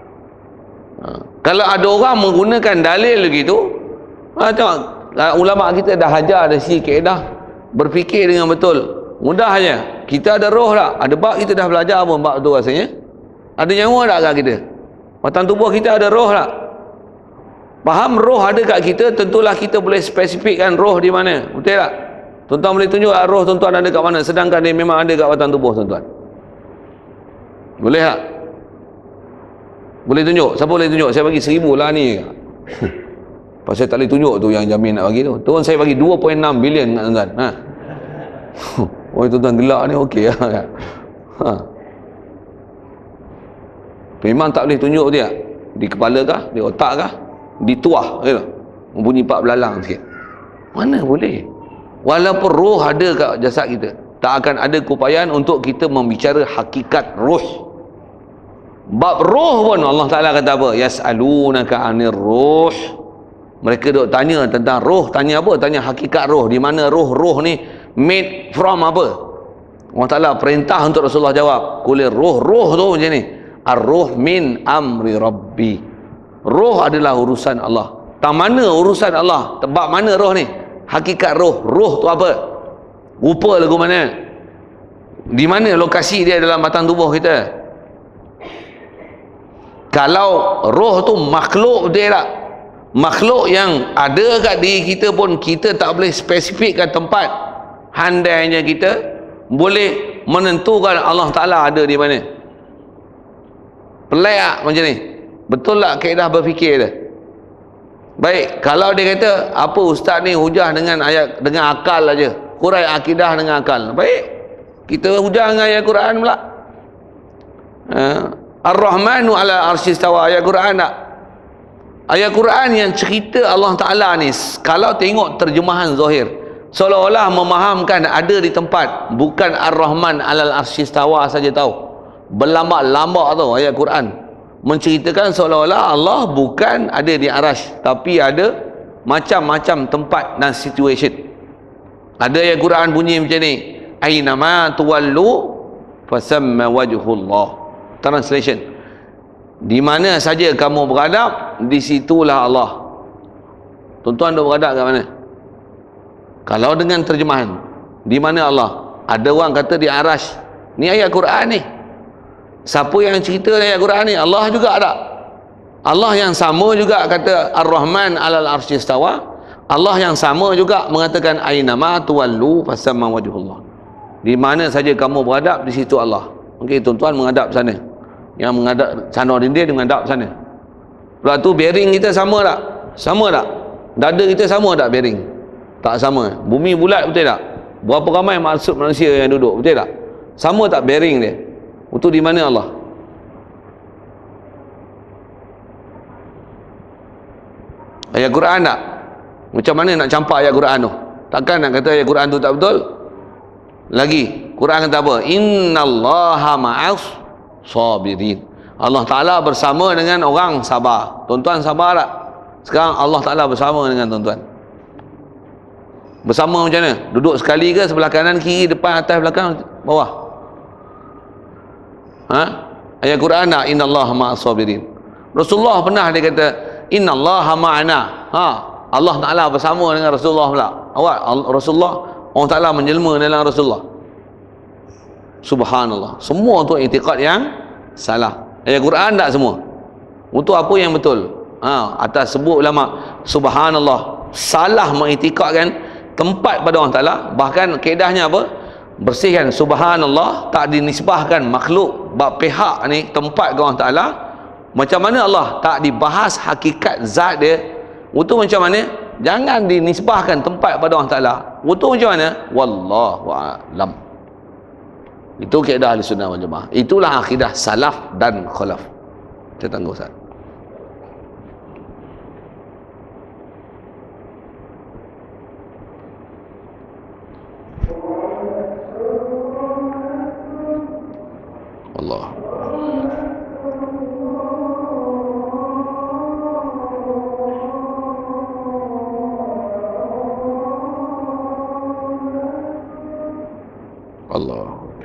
Kalau ada orang menggunakan dalil begitu, tengok, ulama kita dah ajar dari si kaedah berfikir dengan betul. Mudah aja. Kita ada roh tak? Ada bab kita dah belajar pun bab tu rasanya. Ada nyawa tak kat kita? Batang tubuh kita ada roh tak? Faham roh ada kat kita, tentulah kita boleh spesifikkan roh di mana. Betul tak? Tuan-tuan boleh tunjuk roh tuan-tuan ada kat mana, sedangkan dia memang ada kat batang tubuh tuan-tuan. Boleh tak? Boleh tunjuk? Siapa boleh tunjuk? Saya bagi 1000 lah ni. Pasal tak boleh tunjuk tu yang jamin nak bagi tu. Tuan saya bagi 2.6 bilion kat tuan-tuan. Oh tuan-tuan gelak ni okey lah. Memang tak boleh tunjuk dia. Di kepala kah? Di otak kah? Di tuah. Bunyi 4 belalang sikit. Mana boleh? Walaupun roh ada kat jasad kita, tak akan ada keupayaan untuk kita membicara hakikat roh. Bab roh pun Allah Ta'ala kata apa? Yas'alunaka 'anir ruh. Mereka duk tanya tentang roh. Tanya apa? Tanya hakikat roh. Di mana roh ni made from apa? Allah Ta'ala perintah untuk Rasulullah jawab. Kulir roh tu macam ni. Ar-ruh min amri rabbi. Roh adalah urusan Allah. Tak mana urusan Allah? Bab mana roh ni? Hakikat roh. Roh tu apa? Rupa lagu mana? Di mana lokasi dia dalam batang tubuh kita? Kalau roh tu makhluk dia tak? Makhluk yang ada kat diri kita pun kita tak boleh spesifikkan tempat. Handainya kita boleh menentukan Allah Ta'ala ada di mana. Pelik tak macam ni? Betul tak kaedah berfikir dia? Baik, kalau dia kata apa ustaz ni hujah dengan ayat, dengan akal aja, kurai akidah dengan akal. Baik, kita hujah dengan ayat Quran pula. Ar-Rahmanu ala arsy istawa, ayat Quran tak? Ayat Quran yang cerita Allah Ta'ala ni, kalau tengok terjemahan zahir, seolah-olah memahamkan ada di tempat, bukan Ar-Rahman alal arsy istawa saja tahu. Berlambak-lambak tu ayat Quran menceritakan seolah-olah Allah bukan ada di arasy, tapi ada macam-macam tempat dan situation. Ada ayat Quran bunyi macam ni, ainama tuwallu fasamma wajhullah. Translation, di mana saja kamu beradab, di situlah Allah. Tuan-tuan dah beradab kat mana? Kalau dengan terjemahan, di mana Allah? Ada orang kata di arasy. Ni ayat Quran ni. Siapa yang cerita ayat Quran ni? Allah juga ada. Allah yang sama juga kata Ar-Rahman alal arsy istawa. Allah yang sama juga mengatakan ainama tuwallu fasamma wajhullah. Di mana saja kamu beradab, di situ Allah. Okey, tuan-tuan menghadap sana. yang menghadap sana dia menghadap sana. Pula tu bearing kita sama tak? Sama tak? Dada kita sama tak bearing? Tak sama. Bumi bulat betul tak? Berapa ramai maksud manusia yang duduk, betul tak? Sama tak bearing dia? Itu di mana Allah? Ayat Quran tak? Macam mana nak campak ayat Quran tu? Takkan nak kata ayat Quran tu tak betul? Lagi, Quran kata apa? Innallaha ma'as sabirin. Allah Ta'ala bersama dengan orang sabar. Tuan-tuan sabar tak? Sekarang Allah Ta'ala bersama dengan tuan-tuan. Bersama macam mana? Duduk sekali ke? Sebelah kanan, kiri, depan, atas, belakang, bawah? Ha? Ayat Quran tak? Innallaha ma'as sabirin. Rasulullah pernah dia kata Innallaha ma'ana. Ha, Allah Ta'ala bersama dengan Rasulullah pula. Awak, Rasulullah, Allah Ta'ala menjelma dalam Rasulullah. Subhanallah. Semua tu i'tiqad yang salah. Ayat Quran tak semua? Untuk apa yang betul? Ha, atas sebut ulama subhanallah, salah mengiktikadkan tempat pada Allah Ta'ala. Bahkan kaedahnya apa? Bersihkan subhanallah, tak dinisbahkan makhluk bab pihak ni tempat ke Allah Ta'ala. Macam mana Allah tak dibahas hakikat zat dia? Itu macam mana? Jangan dinisbahkan tempat pada Allah Ta'ala. Itu macam mana? Wallahu a'lam. Itu kaedah Ahlussunnah wal Jamaah. Itulah akidah salaf dan khalaf. Saya tangguh Ustaz. Allah. Allah.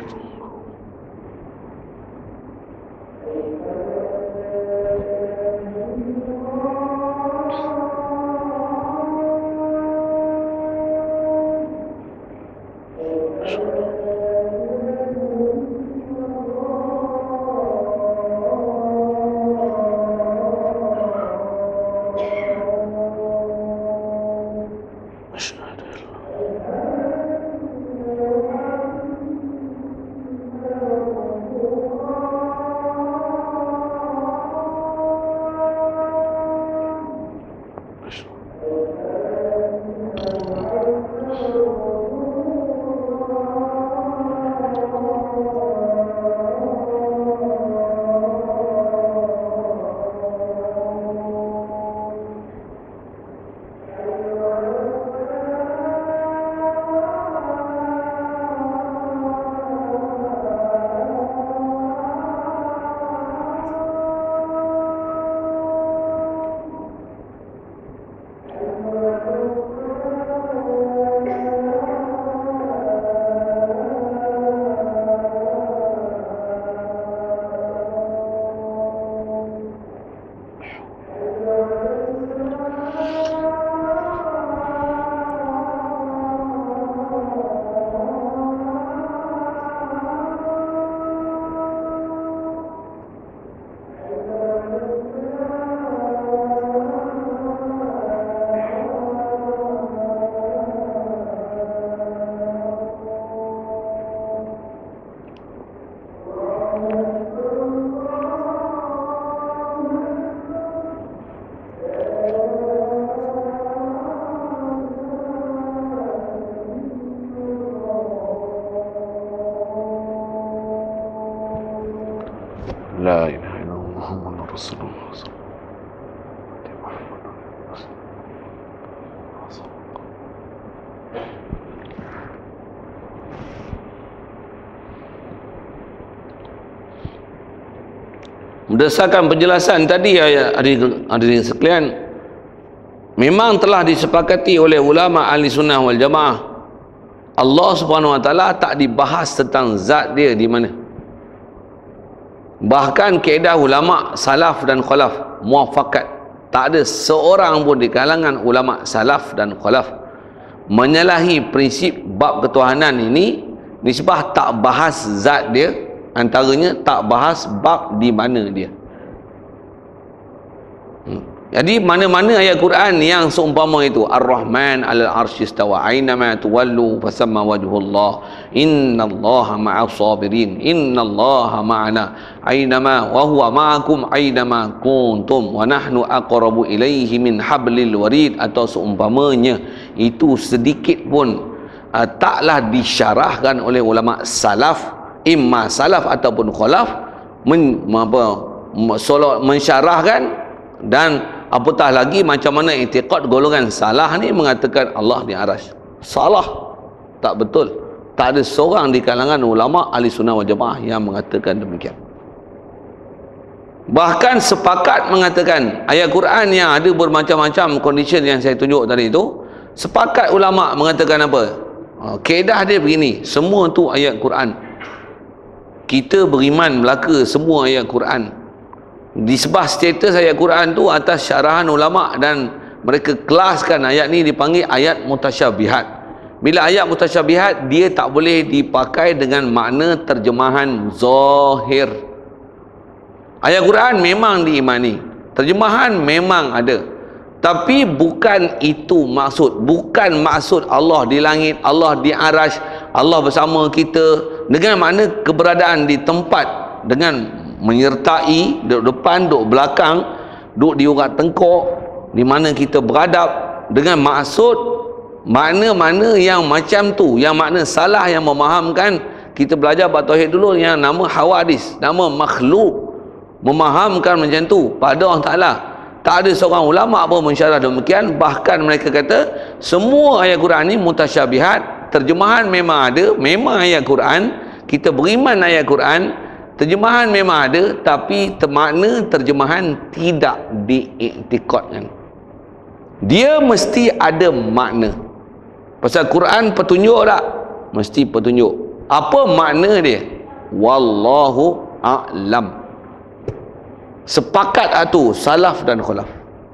La ilaha illallah Muhammadur Rasulullah. Berdasarkan penjelasan tadi hadirin sekalian, memang telah disepakati oleh ulama ahli sunnah wal jamaah, Allah Subhanahu wa taala tak dibahas tentang zat dia di mana. Bahkan kaedah ulama salaf dan khalaf muafakat, tak ada seorang pun di kalangan ulama salaf dan khalaf menyalahi prinsip bab ketuhanan ini. Nisbah tak bahas zat dia, antaranya tak bahas bab di mana dia. Jadi mana-mana ayat Quran yang seumpama itu, Ar-Rahman 'alal 'arsy istawa, ainama tuwallu fasamma wajhullah, innallaha ma'as sabirin, innallaha ma'ana, ainama wa huwa ma'akum ainama kuntum wa nahnu aqrabu ilaihi min hablil warid, atau seumpamanya itu sedikit pun taklah disyarahkan oleh ulama salaf, imma salaf ataupun khalaf, mensyarahkan. Dan apatah lagi macam mana i'tiqad golongan salah ni mengatakan Allah di arasy. Salah, tak betul. Tak ada seorang di kalangan ulama ahli sunnah wal jamaah yang mengatakan demikian. Bahkan sepakat mengatakan ayat Quran yang ada bermacam-macam condition yang saya tunjuk tadi itu, sepakat ulama mengatakan apa? Kaedah dia begini, semua tu ayat Quran. Kita beriman belaka semua ayat Quran. Disebah status ayat Quran tu atas syarahan ulama, dan mereka kelaskan ayat ni dipanggil ayat mutasyabihat. Bila ayat mutasyabihat, dia tak boleh dipakai dengan makna terjemahan zahir. Ayat Quran memang diimani, terjemahan memang ada, tapi bukan itu maksud. Bukan maksud Allah di langit, Allah di arasy, Allah bersama kita dengan makna keberadaan di tempat, dengan menyertai, duduk depan, duduk belakang, duduk di urat tengkok, di mana kita beradab, dengan maksud makna-makna yang macam tu, yang makna salah, yang memahamkan. Kita belajar bab tauhid dulu yang nama hawadis, nama makhluk, memahamkan macam tu pada Allah Ta'ala. Tak ada seorang ulama pun mensyarah demikian. Bahkan mereka kata semua ayat Quran ni mutasyabihat. Terjemahan memang ada, memang ayat Quran, kita beriman ayat Quran, terjemahan memang ada, tapi makna terjemahan tidak diiktikadkan. Dia mesti ada makna. Pasal Quran petunjuk tak? Mesti petunjuk. Apa makna dia? Wallahu a'lam. Sepakat tu salaf dan khalaf.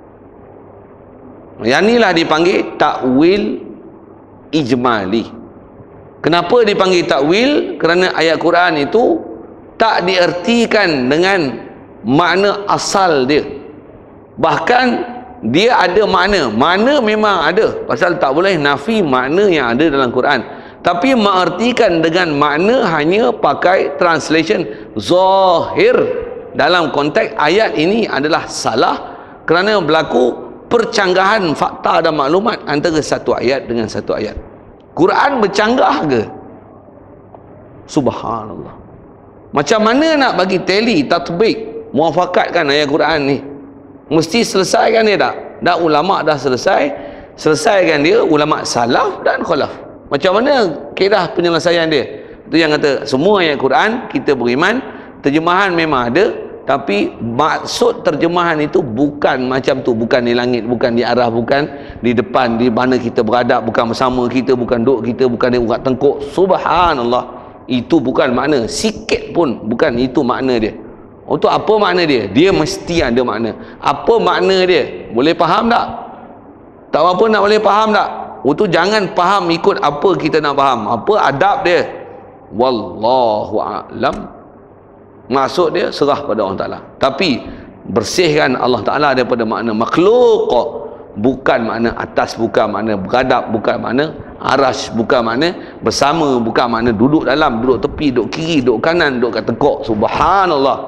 Yang inilah dipanggil takwil ijmali. Kenapa dipanggil takwil? Kerana ayat Quran itu tak diertikan dengan makna asal dia. Bahkan dia ada makna. Makna memang ada. Pasal tak boleh nafi makna yang ada dalam Quran. Tapi mengertikan dengan makna hanya pakai translation zahir. Dalam konteks ayat ini adalah salah kerana berlaku percanggahan fakta dan maklumat antara satu ayat dengan satu ayat. Quran bercanggah ke? Subhanallah. Macam mana nak bagi tally, tatbik, muafakatkan ayat Quran ni? Mesti selesaikan dia tak? Dah ulama dah selesaikan dia, ulama salaf dan khalaf. Macam mana kaedah penyelesaian dia? Itu yang kata semua ayat Quran kita beriman, terjemahan memang ada, tapi maksud terjemahan itu bukan macam tu, bukan di langit, bukan di arah, bukan di depan, di mana kita beradab, bukan bersama kita, bukan duduk kita, bukan di urat tengkuk. Subhanallah. Itu bukan makna, sikit pun bukan itu makna dia. Untuk apa makna dia? Dia mesti ada makna. Apa makna dia? Boleh faham tak? Tak apa nak boleh faham tak? Untuk jangan faham ikut apa kita nak faham. Apa adab dia? Wallahu a'lam. Maksud dia serah pada Allah Ta'ala. Tapi bersihkan Allah Ta'ala daripada makna makhluk. Bukan makna atas, bukan makna beradab, bukan makna arash, bukan makna bersama, bukan makna duduk dalam, duduk tepi, duduk kiri, duduk kanan, duduk kat tengkok. Subhanallah.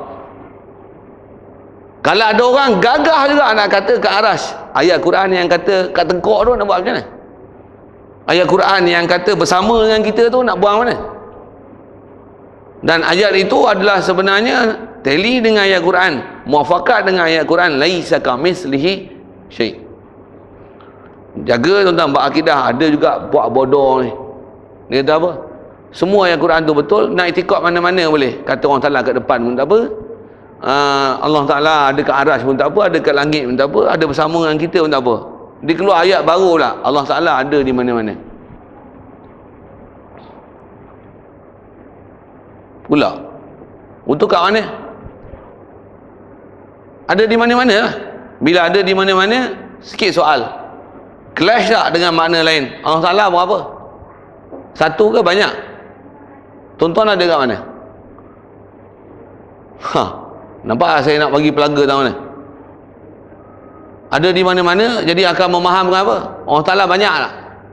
Kalau ada orang gagah juga nak kata ke arash, ayat Quran yang kata kat tengkok tu nak buat macam mana? Ayat Quran yang kata bersama dengan kita tu nak buang mana? Dan ayat itu adalah sebenarnya tali dengan ayat Quran, muafakat dengan ayat Quran, laisa kamitslihi syai'. Jaga tuan-tuan, berakidah. Ada juga buat bodoh ni. Dia kata apa? Semua yang Quran tu betul, nak itikad mana-mana boleh. Kata orang Ta'ala kat depan pun tak apa. Allah Ta'ala ada kat arasy pun tak apa, ada kat langit pun tak apa, ada bersama dengan kita pun tak apa. Dia keluar ayat baru lah, Allah Ta'ala ada di mana-mana. Pula. Untuk kat mana? Ada di mana-mana lah. Bila ada di mana-mana, sikit soal. Clash tak dengan makna lain? Allah Ta'ala berapa? Satu ke banyak? Tuan-tuan ada kat mana? Nampak saya nak bagi pelaga tahu mana? ada di mana-mana, jadi akan memahamkan apa? Allah Ta'ala banyak lah.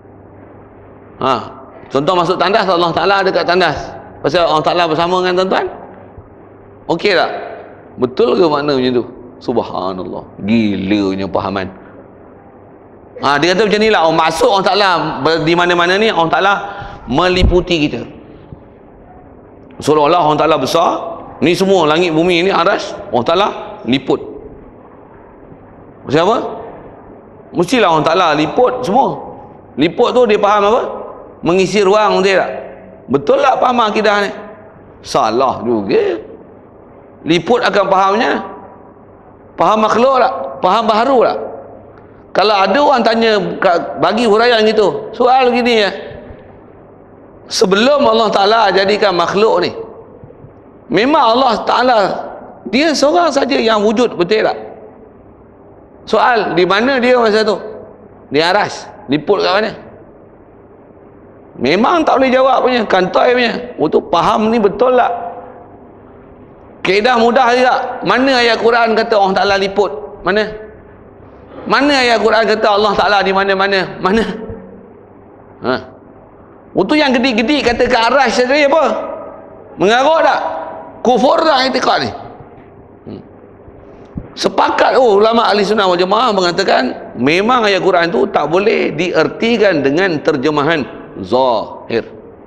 Contoh masuk tandas, Allah Ta'ala ada kat tandas. Pasal Allah Ta'ala bersama dengan tuan-tuan. Okey tak? Betul ke makna macam tu? Subhanallah, gilanya pahaman. Dia kata macam ni lah, maksud Allah Ta'ala di mana-mana ni, Allah Ta'ala meliputi kita. Seolah-olah Allah Ta'ala besar, ni semua langit bumi ni aras, Allah Ta'ala liput. Maksud apa? Mestilah Allah Ta'ala liput semua. Liput tu dia faham apa? Mengisi ruang, betul tak? Betul tak faham akidah ni? Salah juga. Liput akan fahamnya. Faham makhluk tak? Faham baharu tak? Kalau ada orang tanya, bagi huraian gitu, soal gini ya, sebelum Allah Ta'ala jadikan makhluk ni, memang Allah Ta'ala dia seorang saja yang wujud, betul tak? Soal, di mana dia masa tu? Di aras, liput kat mana? Memang tak boleh jawab punya, kantoi punya. Untuk faham ni betul tak? Kaedah mudah juga. Mana ayat Quran kata Allah Ta'ala liput? Mana? Mana ayat Quran kata Allah Ta'ala di mana-mana? Mana? Untuk yang gedik-gedik kata ke aras saja apa? Mengarut tak? Kufur tak itikad ni? Sepakat ulama ahli sunnah wal jamaah mengatakan memang ayat Quran tu tak boleh diertikan dengan terjemahan zahir.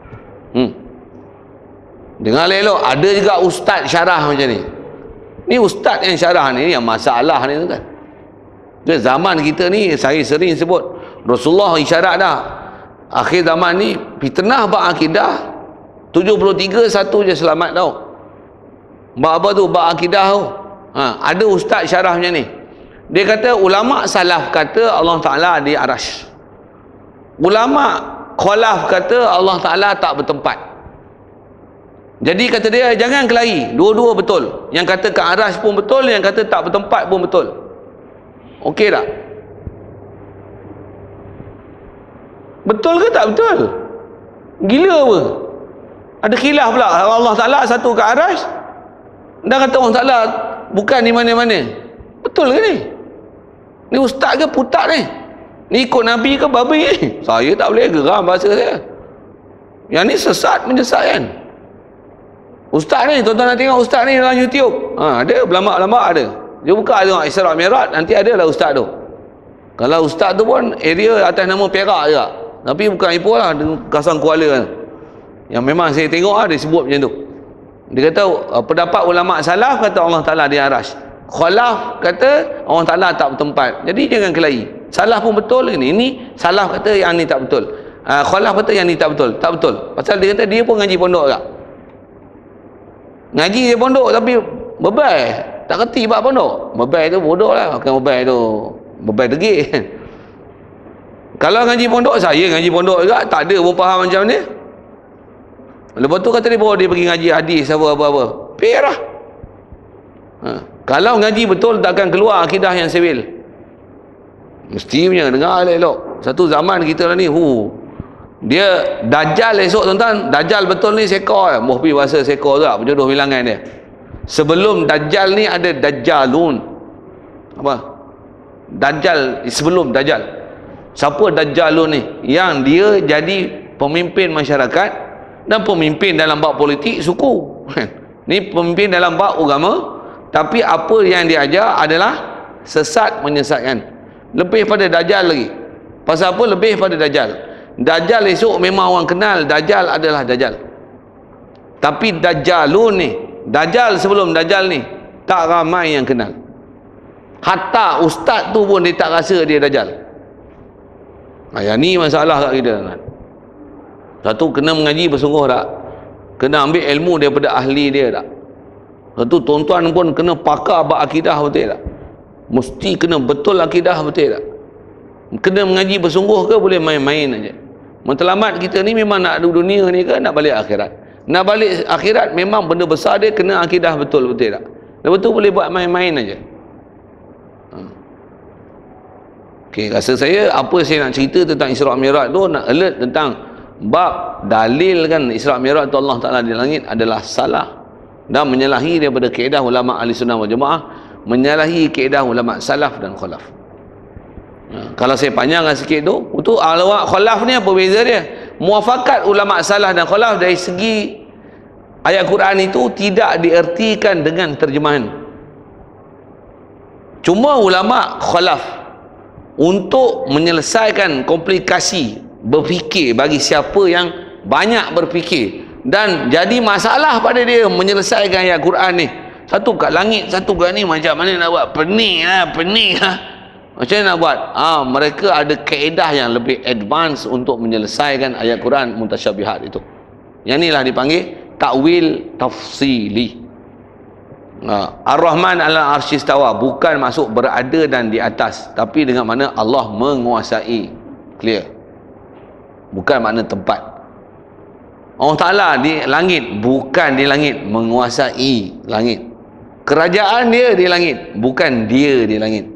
Dengar elok, ada juga ustaz syarah macam ni. Ni ustaz yang syarah ni yang masalah ni kan. Dia zaman kita ni saya sering sebut Rasulullah isyarat dah. Akhir zaman ni fitnah bab akidah 73 satu je selamat tau. Bab apa tu? Bab akidah tu. Ada ustaz syarah macam ni. Dia kata ulama salaf kata Allah Ta'ala di arash. Ulama khalaf kata Allah Ta'ala tak bertempat. Jadi kata dia jangan kelahi, dua-dua betul. Yang kata ke arash pun betul, yang kata tak bertempat pun betul. Okey tak? Betul ke tak betul? Gila apa? Ada khilaf pula. Allah Ta'ala satu ke arash, dan kata Allah Ta'ala bukan di mana-mana. Betul ke ni? Ni ustaz ke putak ni? Ni ikut Nabi ke babi ni? Saya tak boleh geram bahasa saya. Yang ni sesat menyesatkan. Ustaz ni, tuan-tuan nak tengok ustaz ni dalam YouTube. Ada, berlambak-lambak ada. Dia buka tengok Isra Mi'raj, nanti ada lah ustaz tu. Kalau ustaz tu pun area atas nama Perak juga. Tapi bukan Ipoh lah, kawasan Kuala kan. Yang memang saya tengok lah, dia sebut macam tu. Dia kata pendapat ulama salaf kata Allah Ta'ala di arash. Khalaf kata Allah Ta'ala tak bertempat. Jadi jangan kelahi. Salaf pun betul ni. Ini salaf kata yang ni tak betul. Khalaf kata yang ni tak betul. Tak betul. Pasal dia kata dia pun ngaji pondok tak. Ngaji dia pondok tapi bebal. Tak kerti bab pondok. Bebal tu bodoh lah. Bukan bebal tu. Bebal degil. Kalau ngaji pondok, saya ngaji pondok juga. Tak ada pun faham macam ni. Lepas tu kata dia bawa dia pergi ngaji hadis apa-apa. Perah. Kalau ngaji betul takkan keluar akidah yang sewil. Mesti punya dengar elok. Satu zaman kita lah ni, dia Dajjal esok tuan-tuan. Dajjal betul ni sekor. Mohbi bahasa sekor tu lah, penjodoh bilangan dia. Sebelum Dajjal ni ada Dajjalun. Apa? Dajjal sebelum Dajjal. Siapa Dajjalun ni? Yang dia jadi pemimpin masyarakat dan pemimpin dalam bab politik suku. Ni pemimpin dalam bab agama, tapi apa yang dia ajar adalah sesat menyesatkan. Lebih pada Dajjal lagi. Pasal apa lebih pada Dajjal? Dajjal esok memang orang kenal Dajjal adalah Dajjal. Tapi Dajjalun ni, Dajjal sebelum Dajjal ni tak ramai yang kenal. Hatta ustaz tu pun dia tak rasa dia Dajjal. Yang ni masalah kat kita kan. Satu, kena mengaji bersungguh tak? Kena ambil ilmu daripada ahli dia tak? Satu, tuan-tuan pun kena pakar bab akidah betul tak? Mesti kena betul akidah betul tak? Kena mengaji bersungguh ke boleh main-main aja? Matlamat kita ni memang nak ada dunia ni ke nak balik akhirat? Nak balik akhirat memang benda besar dia kena akidah betul-betul tak? Lepas tu boleh buat main-main aja. Okey, rasa saya apa saya nak cerita tentang Isra Mi'raj tu nak alert tentang bab dalil kan Isra Mi'raj tu Allah Ta'ala di langit adalah salah dan menyalahi daripada kaedah ulama ahli sunnah wal jamaah, menyalahi kaedah ulama salaf dan khalaf. Kalau saya panjangkan sikit tu, untuk ulama khalaf ni apa beza dia? Muafakat ulama salaf dan khalaf dari segi ayat Quran itu tidak diertikan dengan terjemahan. Cuma ulama khalaf untuk menyelesaikan komplikasi berfikir bagi siapa yang banyak berfikir dan jadi masalah pada dia menyelesaikan ayat Quran ni. Satu kat langit, satu kat ni, macam mana nak buat? Pening lah. Macam mana nak buat? Mereka ada kaedah yang lebih advance untuk menyelesaikan ayat Quran mutasyabihat itu. Yang inilah dipanggil takwil tafsili. Ar-Rahman ala arsy istawa, bukan masuk berada dan di atas, tapi dengan mana Allah menguasai. Clear? Bukan makna tempat. Allah Ta'ala di langit, bukan di langit, menguasai langit. Kerajaan dia di langit, bukan dia di langit.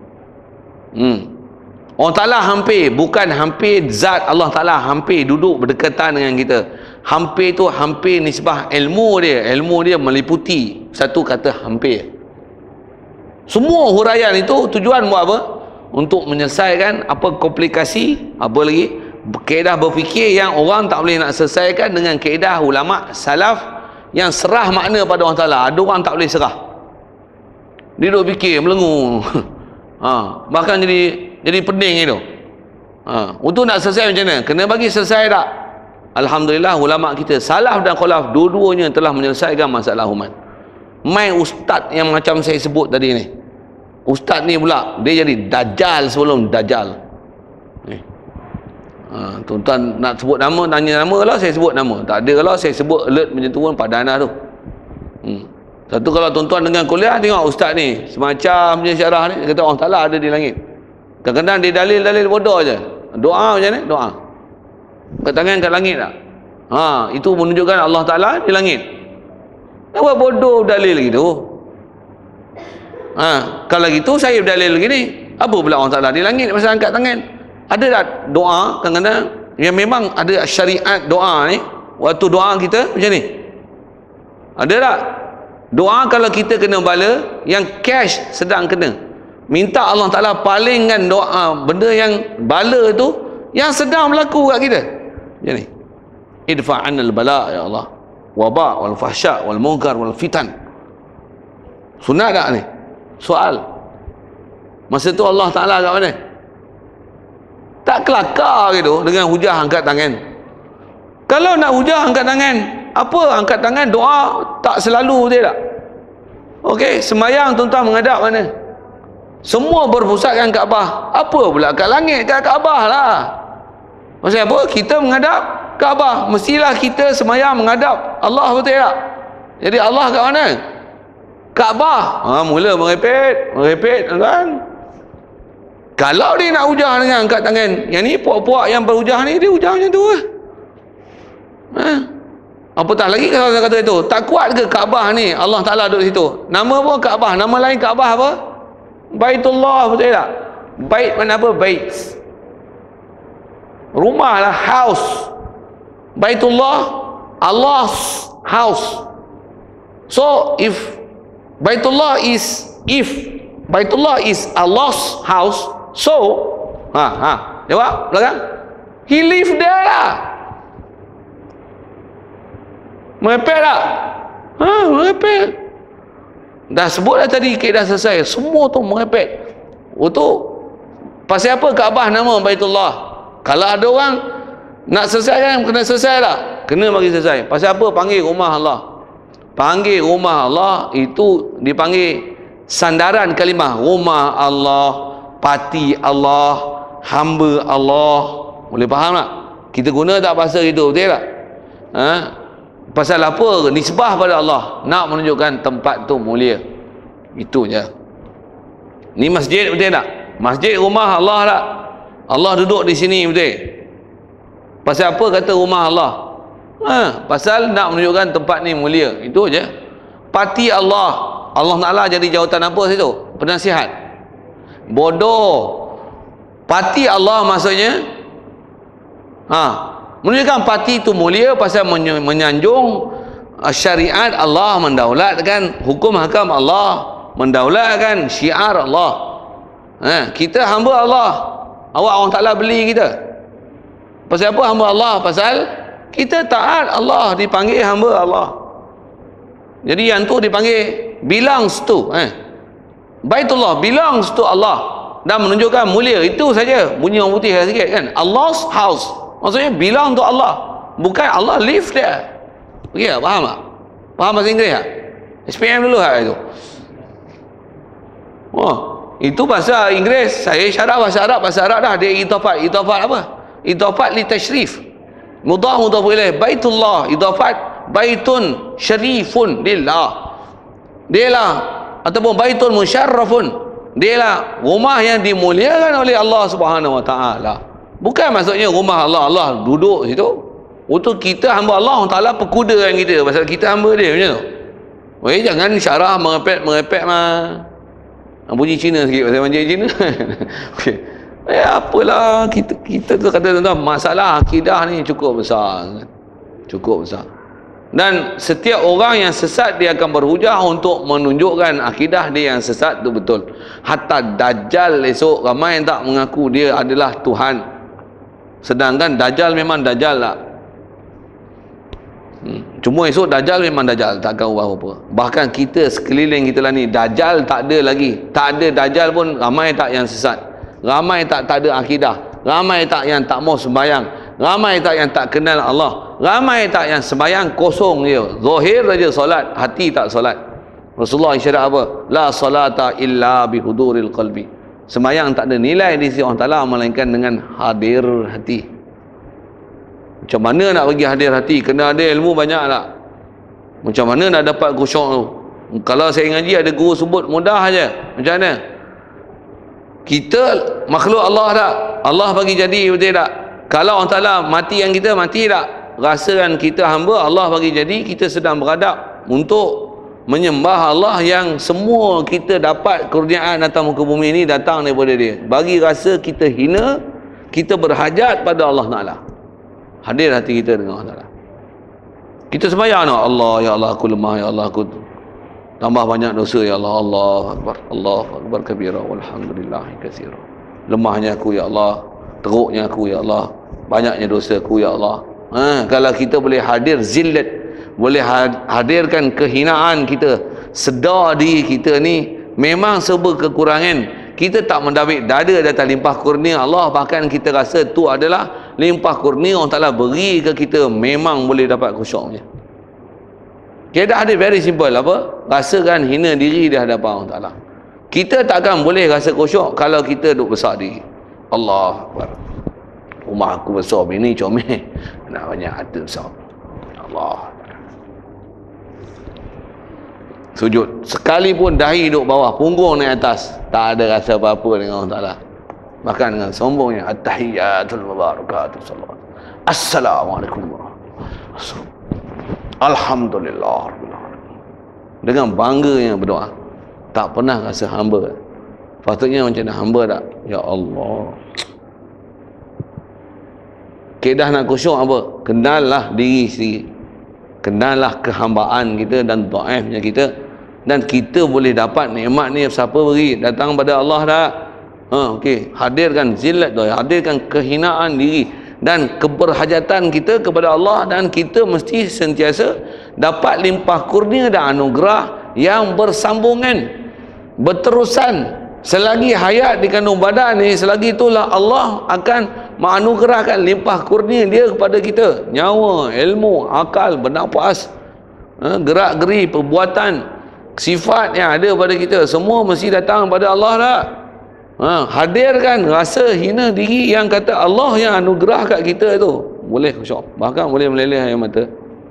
Allah Ta'ala hampir, bukan hampir zat Allah Ta'ala hampir duduk berdekatan dengan kita. Hampir tu hampir nisbah ilmu dia meliputi satu kata hampir. Semua huraian itu tujuan buat apa? Untuk menyelesaikan apa komplikasi, apa lagi, kaedah berfikir yang orang tak boleh nak selesaikan dengan kaedah ulama salaf yang serah makna pada Allah Ta'ala. Ada orang tak boleh serah, dia duduk fikir melengung bahkan jadi pening itu. Untuk nak selesai macam mana? Kena bagi selesai tak? Alhamdulillah ulama kita salaf dan khalaf dua-duanya telah menyelesaikan masalah umat. Mai ustaz yang macam saya sebut tadi ni, ustaz ni pula dia jadi dajjal sebelum dajjal. Tuan-tuan nak sebut nama, tanya nama, kalau saya sebut nama, tak ada kalau saya sebut alert macam tu pun padanah tu. Satu, kalau tuan-tuan dengan kuliah tengok ustaz ni semacam punya syarah ni, kata Allah Ta'ala ada di langit. Kadang-kadang dia dalil bodoh je. Doa macam ni, doa kat tangan kat langit tak? Itu menunjukkan Allah Ta'ala di langit. Apa bodoh dalil gitu? Kalau gitu saya berdalil gini, apa pula Allah Ta'ala di langit masa angkat tangan? Ada tak doa kadang-kadang yang memang ada syariat doa ni, waktu doa kita macam ni? Ada tak? Doa kalau kita kena bala, yang cash sedang kena, minta Allah Ta'ala palingkan doa benda yang bala tu yang sedang berlaku kat kita. Macam ni, idfa'annal bala ya Allah, waba wal fahsya wal munkar wal fitan. Sunat tak ni? Soal. Masa tu Allah Ta'ala kat mana? Tak kelakar gitu dengan hujah angkat tangan. Kalau nak hujah angkat tangan, apa angkat tangan doa tak selalu dia tak? Okey, sembahyang tuan-tuan menghadap mana? Semua berpusatkan Kaabah. Apa pula kat langit, kat Kaabah lah. Maksudnya apa? Kita menghadap Kaabah, mestilah kita sembahyang menghadap Allah, betul tak? Jadi Allah kat mana? Kaabah. Mula merepet kan? Kalau dia nak hujah dengan angkat tangan, yang ni puak-puak yang berhujah ni, dia hujah macam tu lah. Apatah lagi kalau saya kata itu, tak kuat ke Kaabah ni Allah Ta'ala duduk situ? Nama pun Kaabah, nama lain Kaabah apa? Baitullah, betul tak? Bait mana apa? Bait, rumah lah, house. Baitullah, Allah's house. So if Baitullah is Allah's house, so jawab belakang, he live there lah. Merepek tak? Merepek. Dah sebut dah tadi, dah selesai. Semua tu merepek. Pasal apa Kaabah nama Baitullah? Kalau ada orang nak selesaikan, kena selesai tak? Kena bagi selesai. Pasal apa panggil rumah Allah? Panggil rumah Allah itu dipanggil sandaran kalimah. Rumah Allah, pati Allah, hamba Allah. Boleh faham tak? Kita guna tak bahasa itu, betul tak? Pasal apa? Nisbah pada Allah, nak menunjukkan tempat tu mulia. Itu je. Ni masjid, betul tak? Masjid rumah Allah tak? Allah duduk di sini, betul? Pasal apa kata rumah Allah? Pasal nak menunjukkan tempat ni mulia. Itu je. Pati Allah, Allah Ta'ala jadi jawatan apa situ? Penasihat. Bodoh. Pati Allah maksudnya menunjukkan pati itu mulia pasal menyanjung syariat Allah, mendaulatkan hukum hakam Allah, mendaulatkan syiar Allah. Kita hamba Allah. Allah Ta'ala beli kita. Pasal apa hamba Allah? Pasal kita taat Allah, dipanggil hamba Allah. Jadi yang tu dipanggil belongs to. Baitullah belongs to Allah. Dan menunjukkan mulia. Itu saja bunyi orang putih sikit kan. Allah's house. Maksudnya belong to Allah. Bukan Allah live there. Okey, faham tak? Faham bahasa Inggeris tak? SPM dulu tak itu? Itu bahasa Inggeris. Saya syarah bahasa Arab dah. Dia idafat. Idafat apa? Idafat li tashrif. Mudhaf ilaih. Baitullah. Idafat baitun syarifun lillah. Dia lah. Ataupun baitun musyarrafun. Dia lah rumah yang dimuliakan oleh Allah Subhanahu Wa Taala. Bukan maksudnya rumah Allah. Allah duduk situ. Untuk kita hamba Allah Ta'ala perkudakan kita. Pasal kita hamba dia macam tu. Jangan syarah merepek mah. Bunyi Cina sikit pasal manjai Cina. Okey. Apalah kita tu kata tuan-tuan, masalah akidah ni cukup besar. Cukup besar. Dan setiap orang yang sesat dia akan berhujah untuk menunjukkan akidah dia yang sesat tu betul. Hatta Dajjal esok ramai yang tak mengaku dia adalah Tuhan. Sedangkan Dajjal memang Dajjal lah. Cuma esok Dajjal memang Dajjal, takkan ubah apa. Bahkan kita sekeliling kita lah ni, Dajjal tak ada lagi. Tak ada Dajjal pun ramai tak yang sesat. Ramai tak ada akidah. Ramai tak yang tak mau sembahyang. Ramai tak yang tak kenal Allah. Ramai tak yang sembahyang kosong dia. Zahir saja solat, hati tak solat. Rasulullah isyarat apa? La salata illa bihuduril qalbi. Sembahyang tak ada nilai di sisi Allah Ta'ala melainkan dengan hadir hati. Macam mana nak bagi hadir hati? Kena ada ilmu banyak tak? Macam mana nak dapat khusyuk tu? Kalau saya ngaji ada guru sebut mudah aja. Macam mana? Kita makhluk Allah tak? Allah bagi jadi betul tak? Kalau Allah Ta'ala mati yang kita mati tak? Rasakan kita hamba Allah bagi jadi, kita sedang beradab untuk menyembah Allah yang semua kita dapat kurniaan datang muka bumi ini datang daripada dia. Bagi rasa kita hina, kita berhajat pada Allah Ta'ala. Hadir hati kita dengan Allah Ta'ala. Kita sembahyang Allah, ya Allah aku lemah, ya Allah aku tambah banyak dosa, ya Allah. Allah akbar kabira walhamdulillahi katsira. Lemahnya aku ya Allah, teruknya aku ya Allah, banyaknya dosa aku ya Allah. Kalau kita boleh hadir zillat, boleh hadirkan kehinaan kita, sedar diri kita ni memang serba kekurangan. Kita tak mendapik dada datang limpah kurnia Allah, bahkan kita rasa tu adalah limpah kurnia Allah Ta'ala beri ke kita, memang boleh dapat khusyuknya. Kita ada very simple apa? Rasakan hina diri di hadapan Allah Ta'ala. Kita takkan boleh rasa khusyuk kalau kita duduk besar diri. Allah Akbar. Rumah aku besar, bini comel, nak banyak harta besar. Allah. Sujud sekalipun dahi duduk bawah, punggung naik atas, tak ada rasa apa-apa dengan Allah Ta'ala. Bahkan dengan sombongnya, at-tahiyyatul mubarakatuh sallallahu. Assalamualaikum warahmatullahi wabarakatuh. Alhamdulillah. Dengan bangganya berdoa. Tak pernah rasa hamba. Patutnya macam mana hamba tak? Ya Allah. Kedah nak khusyuk apa? Kenallah diri sendiri. Kenallah kehambaan kita dan dhaifnya kita. Dan kita boleh dapat nikmat ni siapa beri? Datang pada Allah tak? Okey, hadirkan zillat tu, hadirkan kehinaan diri dan keberhajatan kita kepada Allah, dan kita mesti sentiasa dapat limpah kurnia dan anugerah yang bersambungan, berterusan. Selagi hayat di kandung badan ni, selagi itulah Allah akan menganugerahkan limpah kurnia dia kepada kita. Nyawa, ilmu, akal, bernafas, gerak geri, perbuatan, sifat yang ada pada kita, semua mesti datang pada Allah tak? Hadirkan rasa hina diri yang kata Allah yang anugerah kat kita tu. Boleh khusyuk, bahkan boleh meleleh air mata.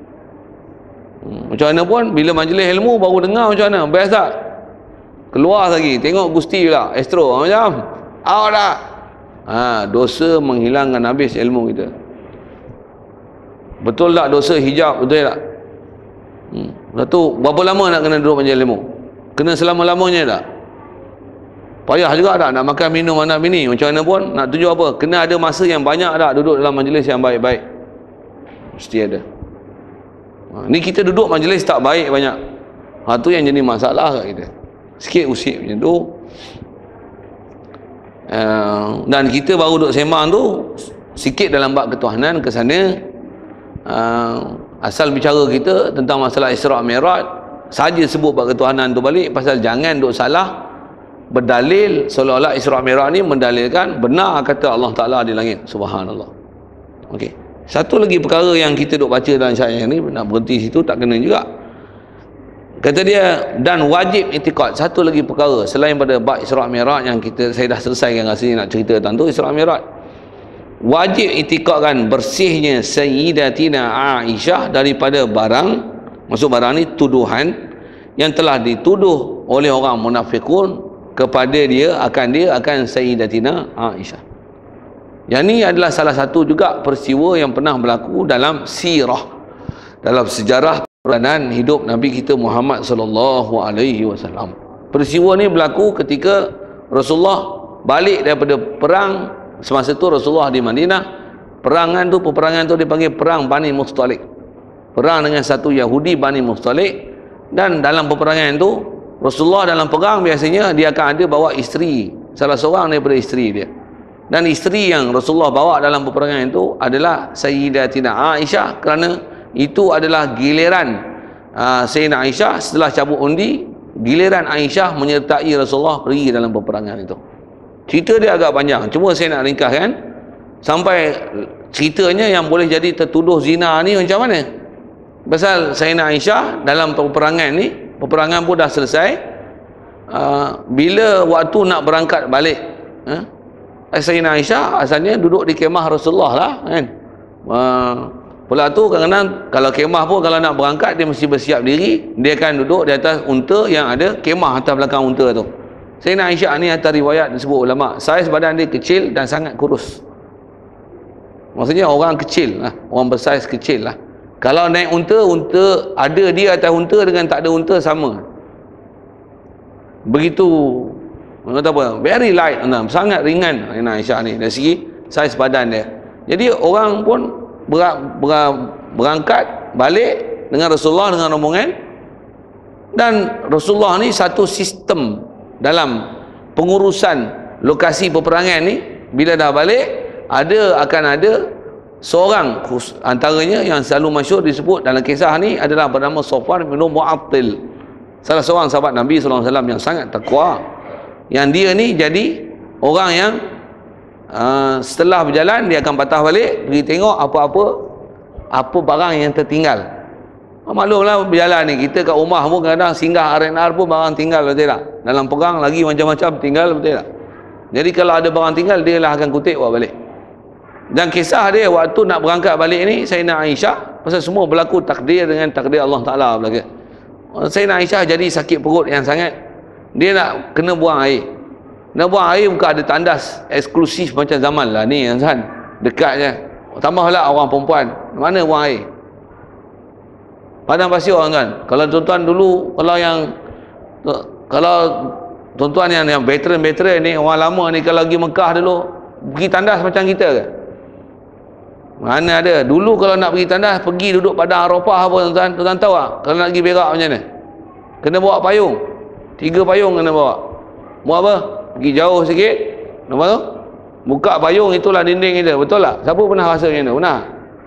Macam mana pun bila majlis ilmu baru dengar macam mana, best tak? Keluar lagi, tengok Gusti pula, astro macam awak dah. Dosa menghilangkan habis ilmu kita. Betul tak dosa hijab, betul tak? Lepas tu berapa lama nak kena duduk majlis ilmu? Kena selama-lamanya tak? Payah juga tak nak makan minum anak bini, macam mana pun nak tuju apa? Kena ada masa yang banyak tak duduk dalam majlis yang baik-baik. Mesti ada. Ni kita duduk majlis tak baik banyak. Tu yang jadi masalah kat kita. Sikit usik macam tu. Dan kita baru duduk sembang tu sikit dalam bab ketuhanan ke sana. Asal bicara kita tentang masalah Isra' Mi'raj saja sebut bab ketuhanan tu balik, pasal jangan duk salah berdalil seolah-olah Isra' Mi'raj ni mendalilkan benar kata Allah Ta'ala di langit. Subhanallah. Okey. Satu lagi perkara yang kita duk baca dalam syariat ni, nak berhenti situ tak kena juga. Kata dia, dan wajib i'tikad. Satu lagi perkara selain pada bab Isra' Mi'raj yang saya dah selesaikan rasanya nak cerita tentang tu Isra' Mi'raj. Wajib i'tikadkan bersihnya Sayyidatina Aisyah daripada barang, maksud barang ni tuduhan yang telah dituduh oleh orang munafikun kepada dia akan Sayyidatina Aisyah. Yang ni adalah salah satu juga peristiwa yang pernah berlaku dalam sirah, dalam sejarah perjalanan hidup Nabi kita Muhammad sallallahu alaihi wasallam. Peristiwa ni berlaku ketika Rasulullah balik daripada perang. Semasa tu Rasulullah di Madinah, peperangan tu dipanggil perang Bani Mustalik. Perang dengan satu Yahudi Bani Mustalik, dan dalam peperangan tu Rasulullah dalam perang biasanya dia akan ada bawa isteri, salah seorang daripada isteri dia. Dan isteri yang Rasulullah bawa dalam peperangan itu adalah Sayyidatina Aisyah, kerana itu adalah giliran Sayyidina Aisyah setelah cabut undi, giliran Aisyah menyertai Rasulullah pergi dalam peperangan itu. Cerita dia agak panjang, cuma saya nak ringkaskan sampai ceritanya yang boleh jadi tertuduh zina ni macam mana. Pasal Sayyidina Aisyah dalam peperangan ni, peperangan pun dah selesai, bila waktu nak berangkat balik, Sayyidina Aisyah asalnya duduk di kemah Rasulullah lah kan. Pula tu kadang-kadang kalau kemah pun kalau nak berangkat dia mesti bersiap diri, dia akan duduk di atas unta yang ada kemah atas belakang unta tu. Sayyidina Aisyah ni atas riwayat disebut ulama, saiz badan dia kecil dan sangat kurus. Maksudnya orang kecil lah, orang bersaiz kecil lah. Kalau naik unta ada dia atas unta dengan tak ada unta sama. Begitu, kata apa, very light, sangat ringan Sayyidina Aisyah ni dari segi saiz badan dia. Jadi orang pun berangkat balik dengan Rasulullah dengan rombongan, dan Rasulullah ni satu sistem dalam pengurusan lokasi peperangan ni. Bila dah balik akan ada seorang antaranya yang selalu masyhur disebut dalam kisah ni adalah bernama Safwan bin Mu'attil, salah seorang sahabat Nabi SAW yang sangat takwa, yang dia ni jadi orang yang setelah berjalan dia akan patah balik pergi tengok apa barang yang tertinggal. Maklumlah berjalan ni kita kat rumah pun kadang singgah R&R pun barang tinggal, betul tak? Dalam perang lagi macam-macam tinggal, betul tak? Jadi kalau ada barang tinggal dia lah akan kutip buat balik. Dan kisah dia waktu nak berangkat balik ni Sayyidina Aisyah, pasal semua berlaku takdir dengan takdir Allah Ta'ala berlaku. Sayyidina Aisyah jadi sakit perut yang sangat, dia nak kena buang air. Nak buang air bukan ada tandas eksklusif macam zaman lah ni kan, dekat je. Tambahlah orang perempuan, mana buang air? Padang pasir orang kan. Kalau tuan-tuan dulu, kalau tuan-tuan yang veteran ni, orang lama ni, kalau pergi Mekah dulu pergi tandas macam kita ke? Mana ada. Dulu kalau nak pergi tandas, pergi duduk padang Arafah apa tuan-tuan. Tuan-tuan tahu tak? Kalau nak pergi berak macam mana? Kena bawa payung. 3 payung kena bawa. Buat apa? Pergi jauh sikit. Nampak tu? Buka payung, itulah dinding kita. Betul tak? Siapa pernah rasa macam tu? Pernah?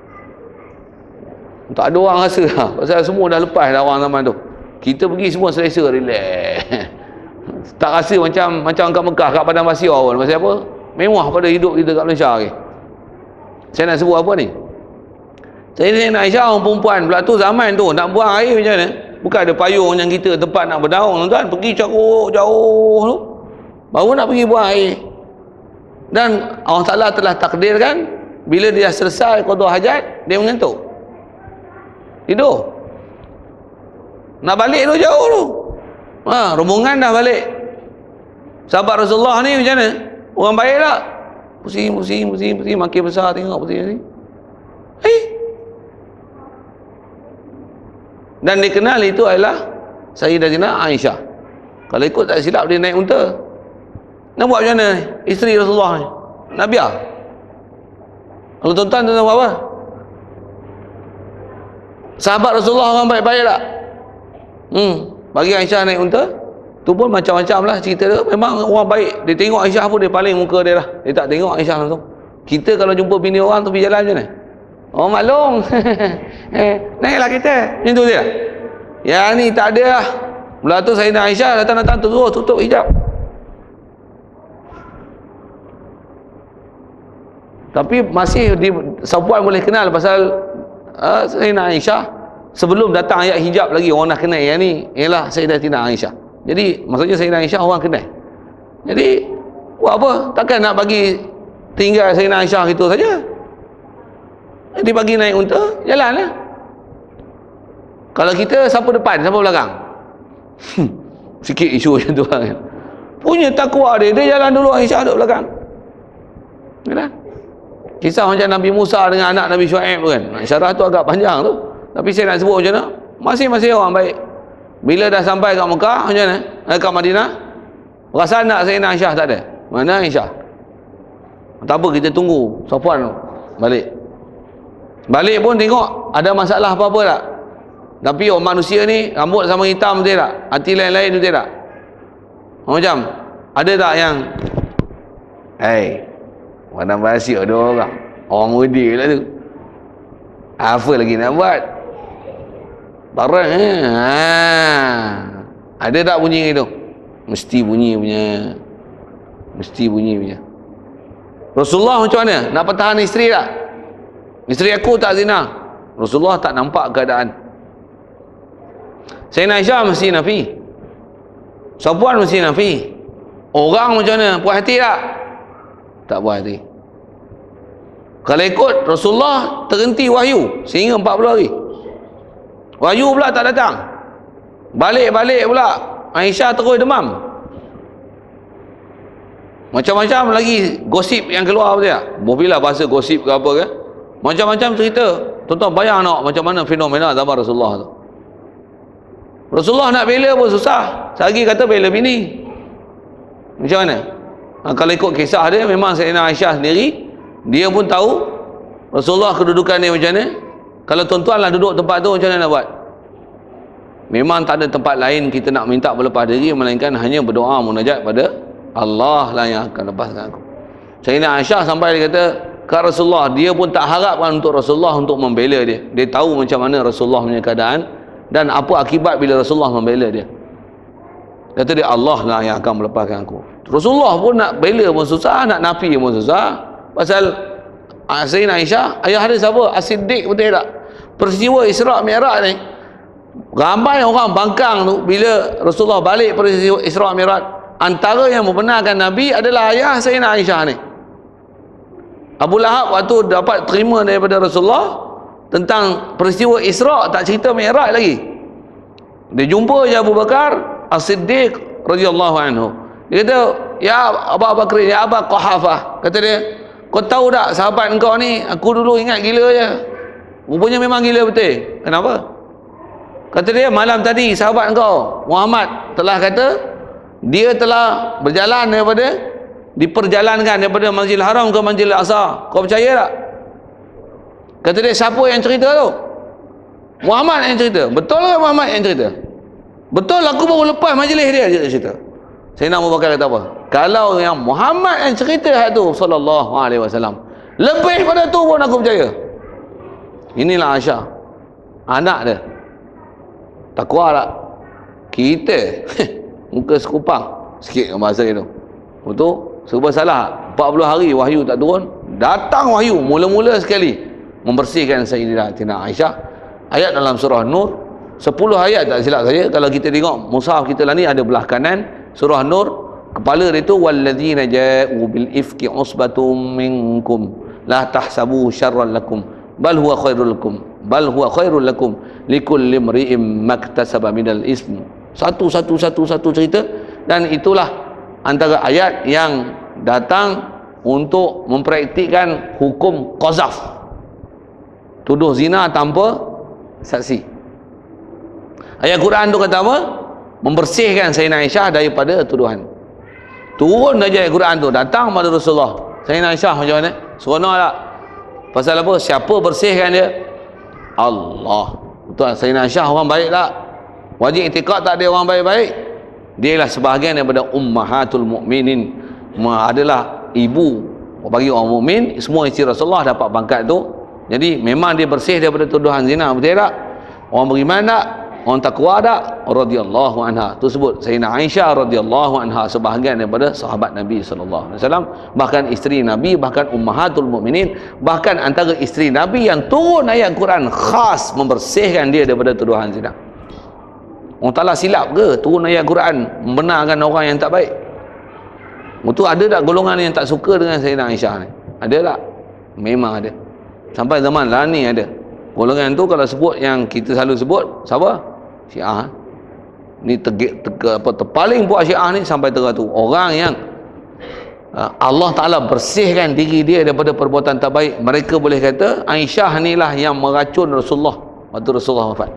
Tak ada orang rasa lah. Pasal semua dah lepas dah orang zaman tu. Kita pergi semua selesa, relax. Tak rasa macam kat Mekah, kat padang pasir pun. Pasal apa? Mewah pada hidup kita kat Malaysia lagi. Saya nak sebut apa ni? Saya nak Aisyah orang perempuan pula tu zaman tu nak buang air macam mana? Bukan ada payung macam kita, tempat nak berdaung tuan, pergi jauh tu baru nak pergi buang air. Dan Allah Ta'ala telah takdirkan bila dia selesai qada hajat, dia mengantuk, tidur. Nak balik tu jauh tu, rombongan dah balik. Sahabat Rasulullah ni macam mana? Orang baik tak? Pusing, makin besar tengok pusing. Dan dikenal itu adalah Sayyidatina Aisyah. Kalau ikut tak silap dia naik unta. Nak buat macam mana isteri Rasulullah ni? Nak biar? Kalau tuan-tuan buat apa? Sahabat Rasulullah orang baik-baik tak? Bagi Aisyah naik unta, Tu pun macam-macam lah cerita dia. Memang orang baik. Dia tengok Aisyah pun dia paling muka dia lah. Dia tak tengok Aisyah langsung. Kita kalau jumpa bini orang tepi jalan macam mana? Oh maklum. Naiklah kita. Macam tu dia. Yang ni tak ada lah. Belah tu Sayyidina Aisyah datang-datang terus tutup hijab. Tapi masih sapuan boleh kenal pasal Sayyidina Aisyah. Sebelum datang ayat hijab lagi orang dah kenal yang ni ialah Sayyidatina Aisyah. Jadi maksudnya Sayyidina Aisyah orang kenal. Jadi buat apa? Takkan nak bagi tinggal Sayyidina Aisyah gitu saja. Jadi bagi naik unta, jalan lah. Kalau kita siapa depan, siapa belakang? Sikit isu macam tu kan. Punya takwa dia jalan dulu, Aisyah duduk belakang. Yalah. Kisah macam Nabi Musa dengan anak Nabi Shu'aib tu kan. Syarah tu agak panjang tu. Tapi saya nak sebut macam mana? Masing-masing orang baik. Bila dah sampai kat Mekah, macam mana? Kat Madinah, perasaan nak Sayyidina Aisyah tak ada. Mana Aisyah? Tak apa, kita tunggu Safwan balik. Balik pun tengok ada masalah apa-apa tak. Tapi orang manusia ni rambut sama hitam betul tak? Hati lain-lain betul tak? Macam ada tak yang mana bahasa ada orang mudik lah tu. Apa lagi nak buat? Barang ada tak bunyi itu? Mesti bunyi punya. Mesti bunyi punya. Rasulullah macam mana? Nak pertahan isteri tak? Isteri aku tak zina. Rasulullah tak nampak keadaan. Sayyidina Aisyah mesti nafi. Safwan mesti nafi. Orang macam mana? Puas hati tak? Tak puas hati. Kalau ikut Rasulullah terhenti wahyu sehingga 40 hari. Wahyu pula tak datang. Balik-balik pula Aisyah terus demam. Macam-macam lagi gosip yang keluar betul tak? Bila bahasa gosip ke apa ke? Macam-macam cerita. Tuan-tuan bayang nak macam mana fenomena zaman Rasulullah tu. Rasulullah nak bela pun susah. Selagi kata bela bini. Macam mana? Kalau ikut kisah dia, memang Sayyidina Aisyah sendiri, dia pun tahu Rasulullah kedudukan dia macam mana. Kalau tuan-tuan lah duduk tempat tu, macam mana nak buat? Memang tak ada tempat lain kita nak minta berlepas diri, melainkan hanya berdoa munajat pada Allah lah yang akan lepaskan aku. Sayyidina Aisyah sampai dia kata ke Rasulullah, dia pun tak harapkan untuk Rasulullah untuk membela dia. Dia tahu macam mana Rasulullah punya keadaan dan apa akibat bila Rasulullah membela dia. Kata dia, Allah lah yang akan melepaskan aku. Rasulullah pun nak bela pun susah, nak nafi pun susah. Pasal Sayyidina Aisyah, ayah dia siapa? As-Siddiq, betul tak? Peristiwa Isra' Mi'raj ni, ramai orang bangkang tu bila Rasulullah balik peristiwa Isra' Mi'raj. Antara yang membenarkan Nabi adalah ayah Sayyidina Aisyah ni. Abu Lahab waktu dapat terima daripada Rasulullah tentang peristiwa Isra', tak cerita Mi'raj lagi. Dia jumpa je Abu Bakar As-Siddiq radhiyallahu anhu. Dia kata, ya Abu Bakar, ya Abu Quhafah, kata dia, kau tahu tak sahabat engkau ni, aku dulu ingat gila je. Rupanya memang gila betul. Kenapa? Kata dia, malam tadi sahabat engkau Muhammad telah kata dia telah berjalan diperjalankan daripada Masjidil Haram ke Masjidil Aqsa. Kau percaya tak? Kata dia, siapa yang cerita tu? Muhammad yang cerita. Betul ke Muhammad yang cerita? Betul, aku baru lepas majlis dia cerita. Sayyidina Abu Bakar kata apa? Kalau yang Muhammad yang cerita hal tu sallallahu alaihi wasallam, lebih pada tu pun aku percaya. Inilah Aisyah, anak dia. Takwa tak? Kita muka sekupang sikit bahasa itu. Betul? Serba salah. 40 hari wahyu tak turun, datang wahyu mula-mula sekali membersihkan Sayyidatina Aisyah. Ayat dalam surah Nur 10 ayat tak silap saya. Kalau kita tengok mushaf kita lah ni ada belah kanan surah Nur, kepala dia tu walladzina ja'u bil ifki usbatum minkum la tahsabu syarran lakum bal huwa khairul lakum likulli imri'in maktasaba minal ism. Satu cerita, dan itulah antara ayat yang datang untuk mempraktikkan hukum qazaf, tuduh zina tanpa saksi. Ayat Quran tu kata apa? Membersihkan Sayyidina Aisyah daripada tuduhan. Turun aja ayat Quran tu, datang pada Rasulullah. Sayyidina Aisyah macam mana? Seronok tak? Pasal apa? Siapa bersihkan dia? Allah. Betul, Sayyidina Aisyah orang baik tak? Wajib itikad tak ada orang baik-baik? Dia ialah sebahagian daripada ummahatul mukminin, adalah ibu bagi orang mukmin. Semua isteri Rasulullah dapat pangkat tu. Jadi memang dia bersih daripada tuduhan zina, betul tak? Orang beriman tak? Orang takwa tak? Radhiyallahu anha. Tu sebut Sayyidina Aisyah radhiyallahu anha sebahagian daripada sahabat Nabi sallallahu alaihi wasallam, bahkan isteri Nabi, bahkan ummahatul mukminin, bahkan antara isteri Nabi yang turun ayat Quran khas membersihkan dia daripada tuduhan zina. Orang Ta'ala silap ke turun ayat Quran membenarkan orang yang tak baik? Itu ada tak golongan yang tak suka dengan Sayyidina Aisyah ni? Ada tak? Memang ada. Sampai zaman lah ni ada. Golongan tu kalau sebut yang kita selalu sebut, siapa? Syiah. Ni terpaling buat Syiah ni sampai teratur. Orang yang Allah Ta'ala bersihkan diri dia daripada perbuatan tak baik, mereka boleh kata Aisyah ni lah yang meracun Rasulullah waktu Rasulullah wafat.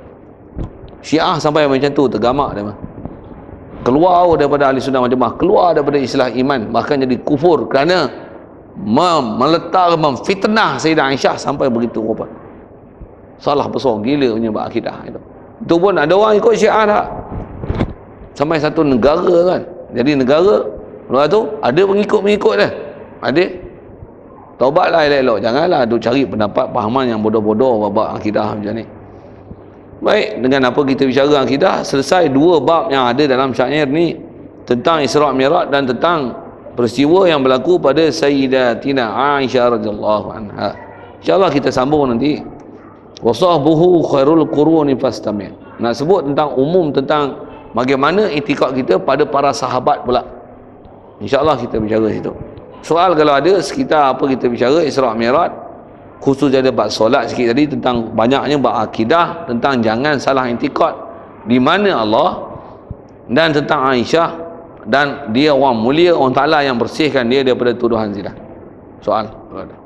Syiah sampai macam tu, tergamak dia. Keluar daripada ahli sunnah wal jamaah, keluar daripada Islam iman, bahkan jadi kufur kerana meletak, memfitnah Sayyidah Aisyah sampai begitu rupa. Salah besar gila punya bab akidah itu. Itu pun ada orang ikut Syiah tak? Sampai satu negara kan. Jadi negara luar tu ada pengikut-pengikut dia. Ada. Taubatlah elok-elok. Janganlah duk cari pendapat pahaman yang bodoh-bodoh bab akidah macam ni. Baik, dengan apa kita bicara akidah, selesai dua bab yang ada dalam syair ni, tentang Isra' Mi'raj dan tentang peristiwa yang berlaku pada Sayyidatina Aisyah radhiyallahu anha. InsyaAllah kita sambung nanti. Wasahbuhu khairul quruni fastami'. Nak sebut tentang umum, tentang bagaimana itikad kita pada para sahabat pula. InsyaAllah kita bicara situ. Soal kalau ada sekitar apa kita bicara Isra' Mi'raj, khusus ada bab solat sikit tadi, tentang banyaknya bab akidah, tentang jangan salah itikad di mana Allah, dan tentang Aisyah, dan dia orang mulia, orang Ta'ala yang bersihkan dia daripada tuduhan zina. Soal kalau ada.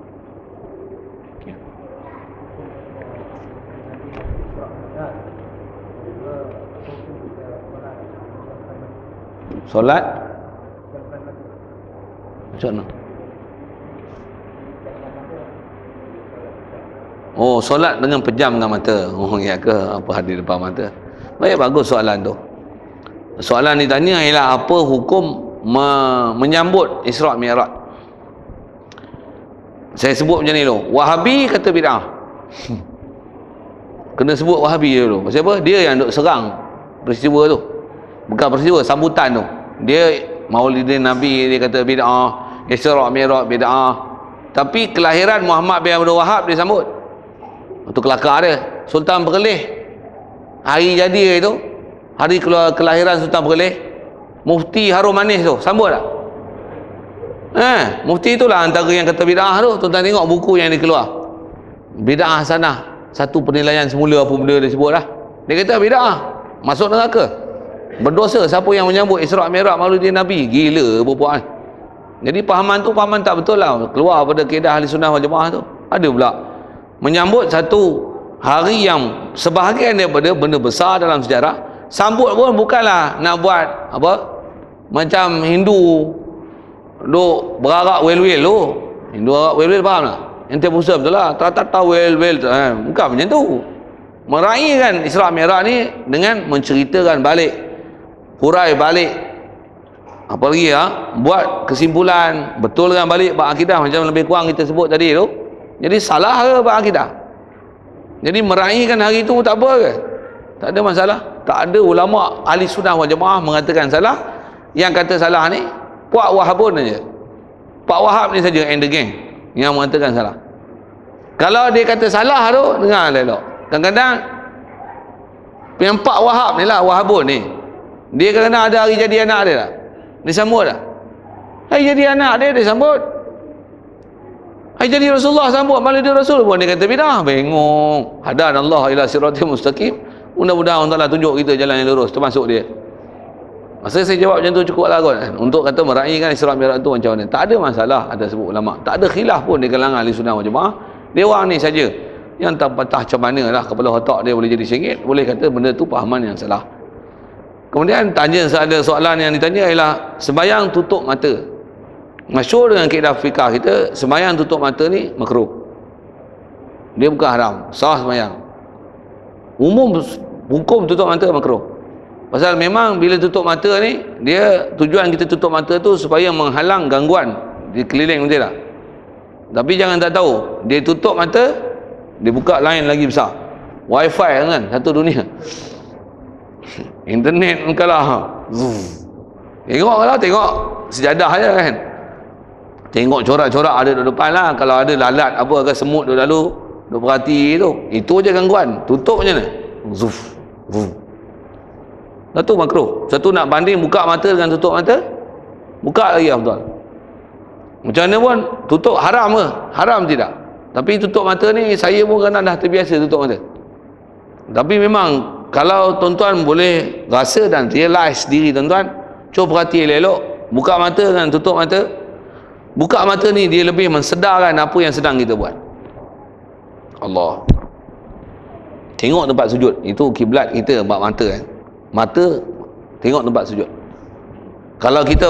Solat macam mana? Oh, solat dengan pejamkan mata. Oh, ya ke? Apa hadir depan mata? Baik, bagus soalan tu. Soalan ditanya ialah apa hukum menyambut Isra' Mi'raj. Saya sebut macam ni dulu. Wahabi kata bid'ah. Kena sebut Wahabi dulu. Pasal apa? Dia yang duk serang peristiwa tu. Bukan peristiwa, sambutan tu. Dia Maulidin Nabi dia kata bid'ah, Isra' Mi'raj bid'ah. Tapi kelahiran Muhammad bin Abdul Wahab dia sambut. Itu kelakar dia. Sultan Perleh, hari jadi dia itu, hari kelahiran Sultan Perleh, Mufti Harum Manis tu sambut tak? Mufti itulah antara yang kata bid'ah tu. Tuan-tuan tengok buku yang dia keluar, Bid'ah Hasanah, satu penilaian semula apa benda dia sebut lah. Dia kata bid'ah, masuk neraka, berdosa siapa yang menyambut Isra' Mi'raj Maulidin Nabi. Gila perempuan. Jadi pahaman tu pahaman tak betul lah, keluar pada kaedah ahli sunnah wal jamaah tu. Ada pula menyambut satu hari yang sebahagian daripada benda besar dalam sejarah. Sambut pun bukanlah nak buat apa macam Hindu duk berarak wel-wel tu. Hindu arak wel-wel faham tak? Ente pusat betul lah, tata wel-wel bukan macam tu. Meraihkan Isra' Mi'raj ni dengan menceritakan balik, hurai balik, apa lagi buat kesimpulan, betulkan balik bab akidah macam lebih kurang kita sebut tadi tu. Jadi salah ke bab akidah? Jadi meraihkan hari tu tak apa ke? Tak ada masalah. Tak ada ulama ahli sunnah wal jamaah mengatakan salah. Yang kata salah ni Puak Wahabun aja. Pak Wahab ni saja and the gang yang mengatakan salah. Kalau dia kata salah tu, dengar elok. Kadang-kadang yang Pak Wahab ni lah, Wahabun ni, dia kadang-kadang ada hari jadi anak dia tak? Dia sambut tak? Hari jadi anak dia, dia sambut. Hari jadi Rasulullah sambut, malah dia Rasul pun dia kata bid'ah. Bengong. Hadan Allah ila siratil mustaqim. Mudah-mudahan Allah Ta'ala tunjuk kita jalan yang lurus, termasuk dia. Masa saya jawab macam tu cukup lah kot. Untuk kata meraihkan Isra' Mi'raj tu macam mana, tak ada masalah. Ada sebut ulama, tak ada khilaf pun di kalangan ahli sunnah wal jamaah. Dia orang ni saja yang tak patah macam mana lah kepala otak dia boleh jadi sengit, boleh kata benda tu pahaman yang salah. Kemudian tanya, ada soalan yang ditanya ialah sembahyang tutup mata. Masyhur dengan kaedah fikah kita, sembahyang tutup mata ni makruh. Dia bukan haram, sah sembahyang. Umum hukum tutup mata makruh. Pasal memang bila tutup mata ni, dia tujuan kita tutup mata tu supaya menghalang gangguan di keliling, betul tak? Tapi jangan tak tahu, dia tutup mata, dia buka lain lagi besar. Wifi kan, satu dunia. Internet kalah. Tengok kalau tengok sejadah je kan. Tengok corak-corak ada di depan lah. Kalau ada lalat apa ke semut tu lalu, duk perhati tu. Itu je gangguan. Tutup macam mana? Zuf. Zuf. Satu makruh. Satu nak banding buka mata dengan tutup mata, buka lagi afdal. Macam mana pun tutup haram ke? Haram tidak. Tapi tutup mata ni saya pun kadang dah terbiasa tutup mata. Tapi memang kalau tuan-tuan boleh rasa dan realize diri tuan-tuan, cuba perhati elok-elok. Buka mata dengan tutup mata. Buka mata ni dia lebih mensedarkan apa yang sedang kita buat. Allah. Tengok tempat sujud. Itu kiblat kita bab mata kan. Mata tengok tempat sujud. Kalau kita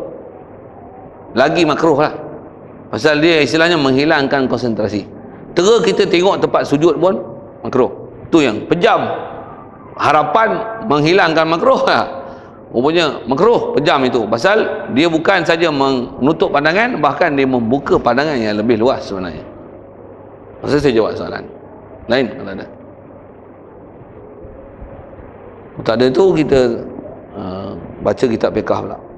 lagi makruh lah. Pasal dia istilahnya menghilangkan konsentrasi. Terus kita tengok tempat sujud pun makruh. Tu yang pejam. Harapan menghilangkan makruh lah. Rupanya makruh pejam itu. Pasal dia bukan saja menutup pandangan, bahkan dia membuka pandangan yang lebih luas sebenarnya. Pasal saya jawab soalan lain kalau ada. Tak ada tu kita baca kitab fiqh pula.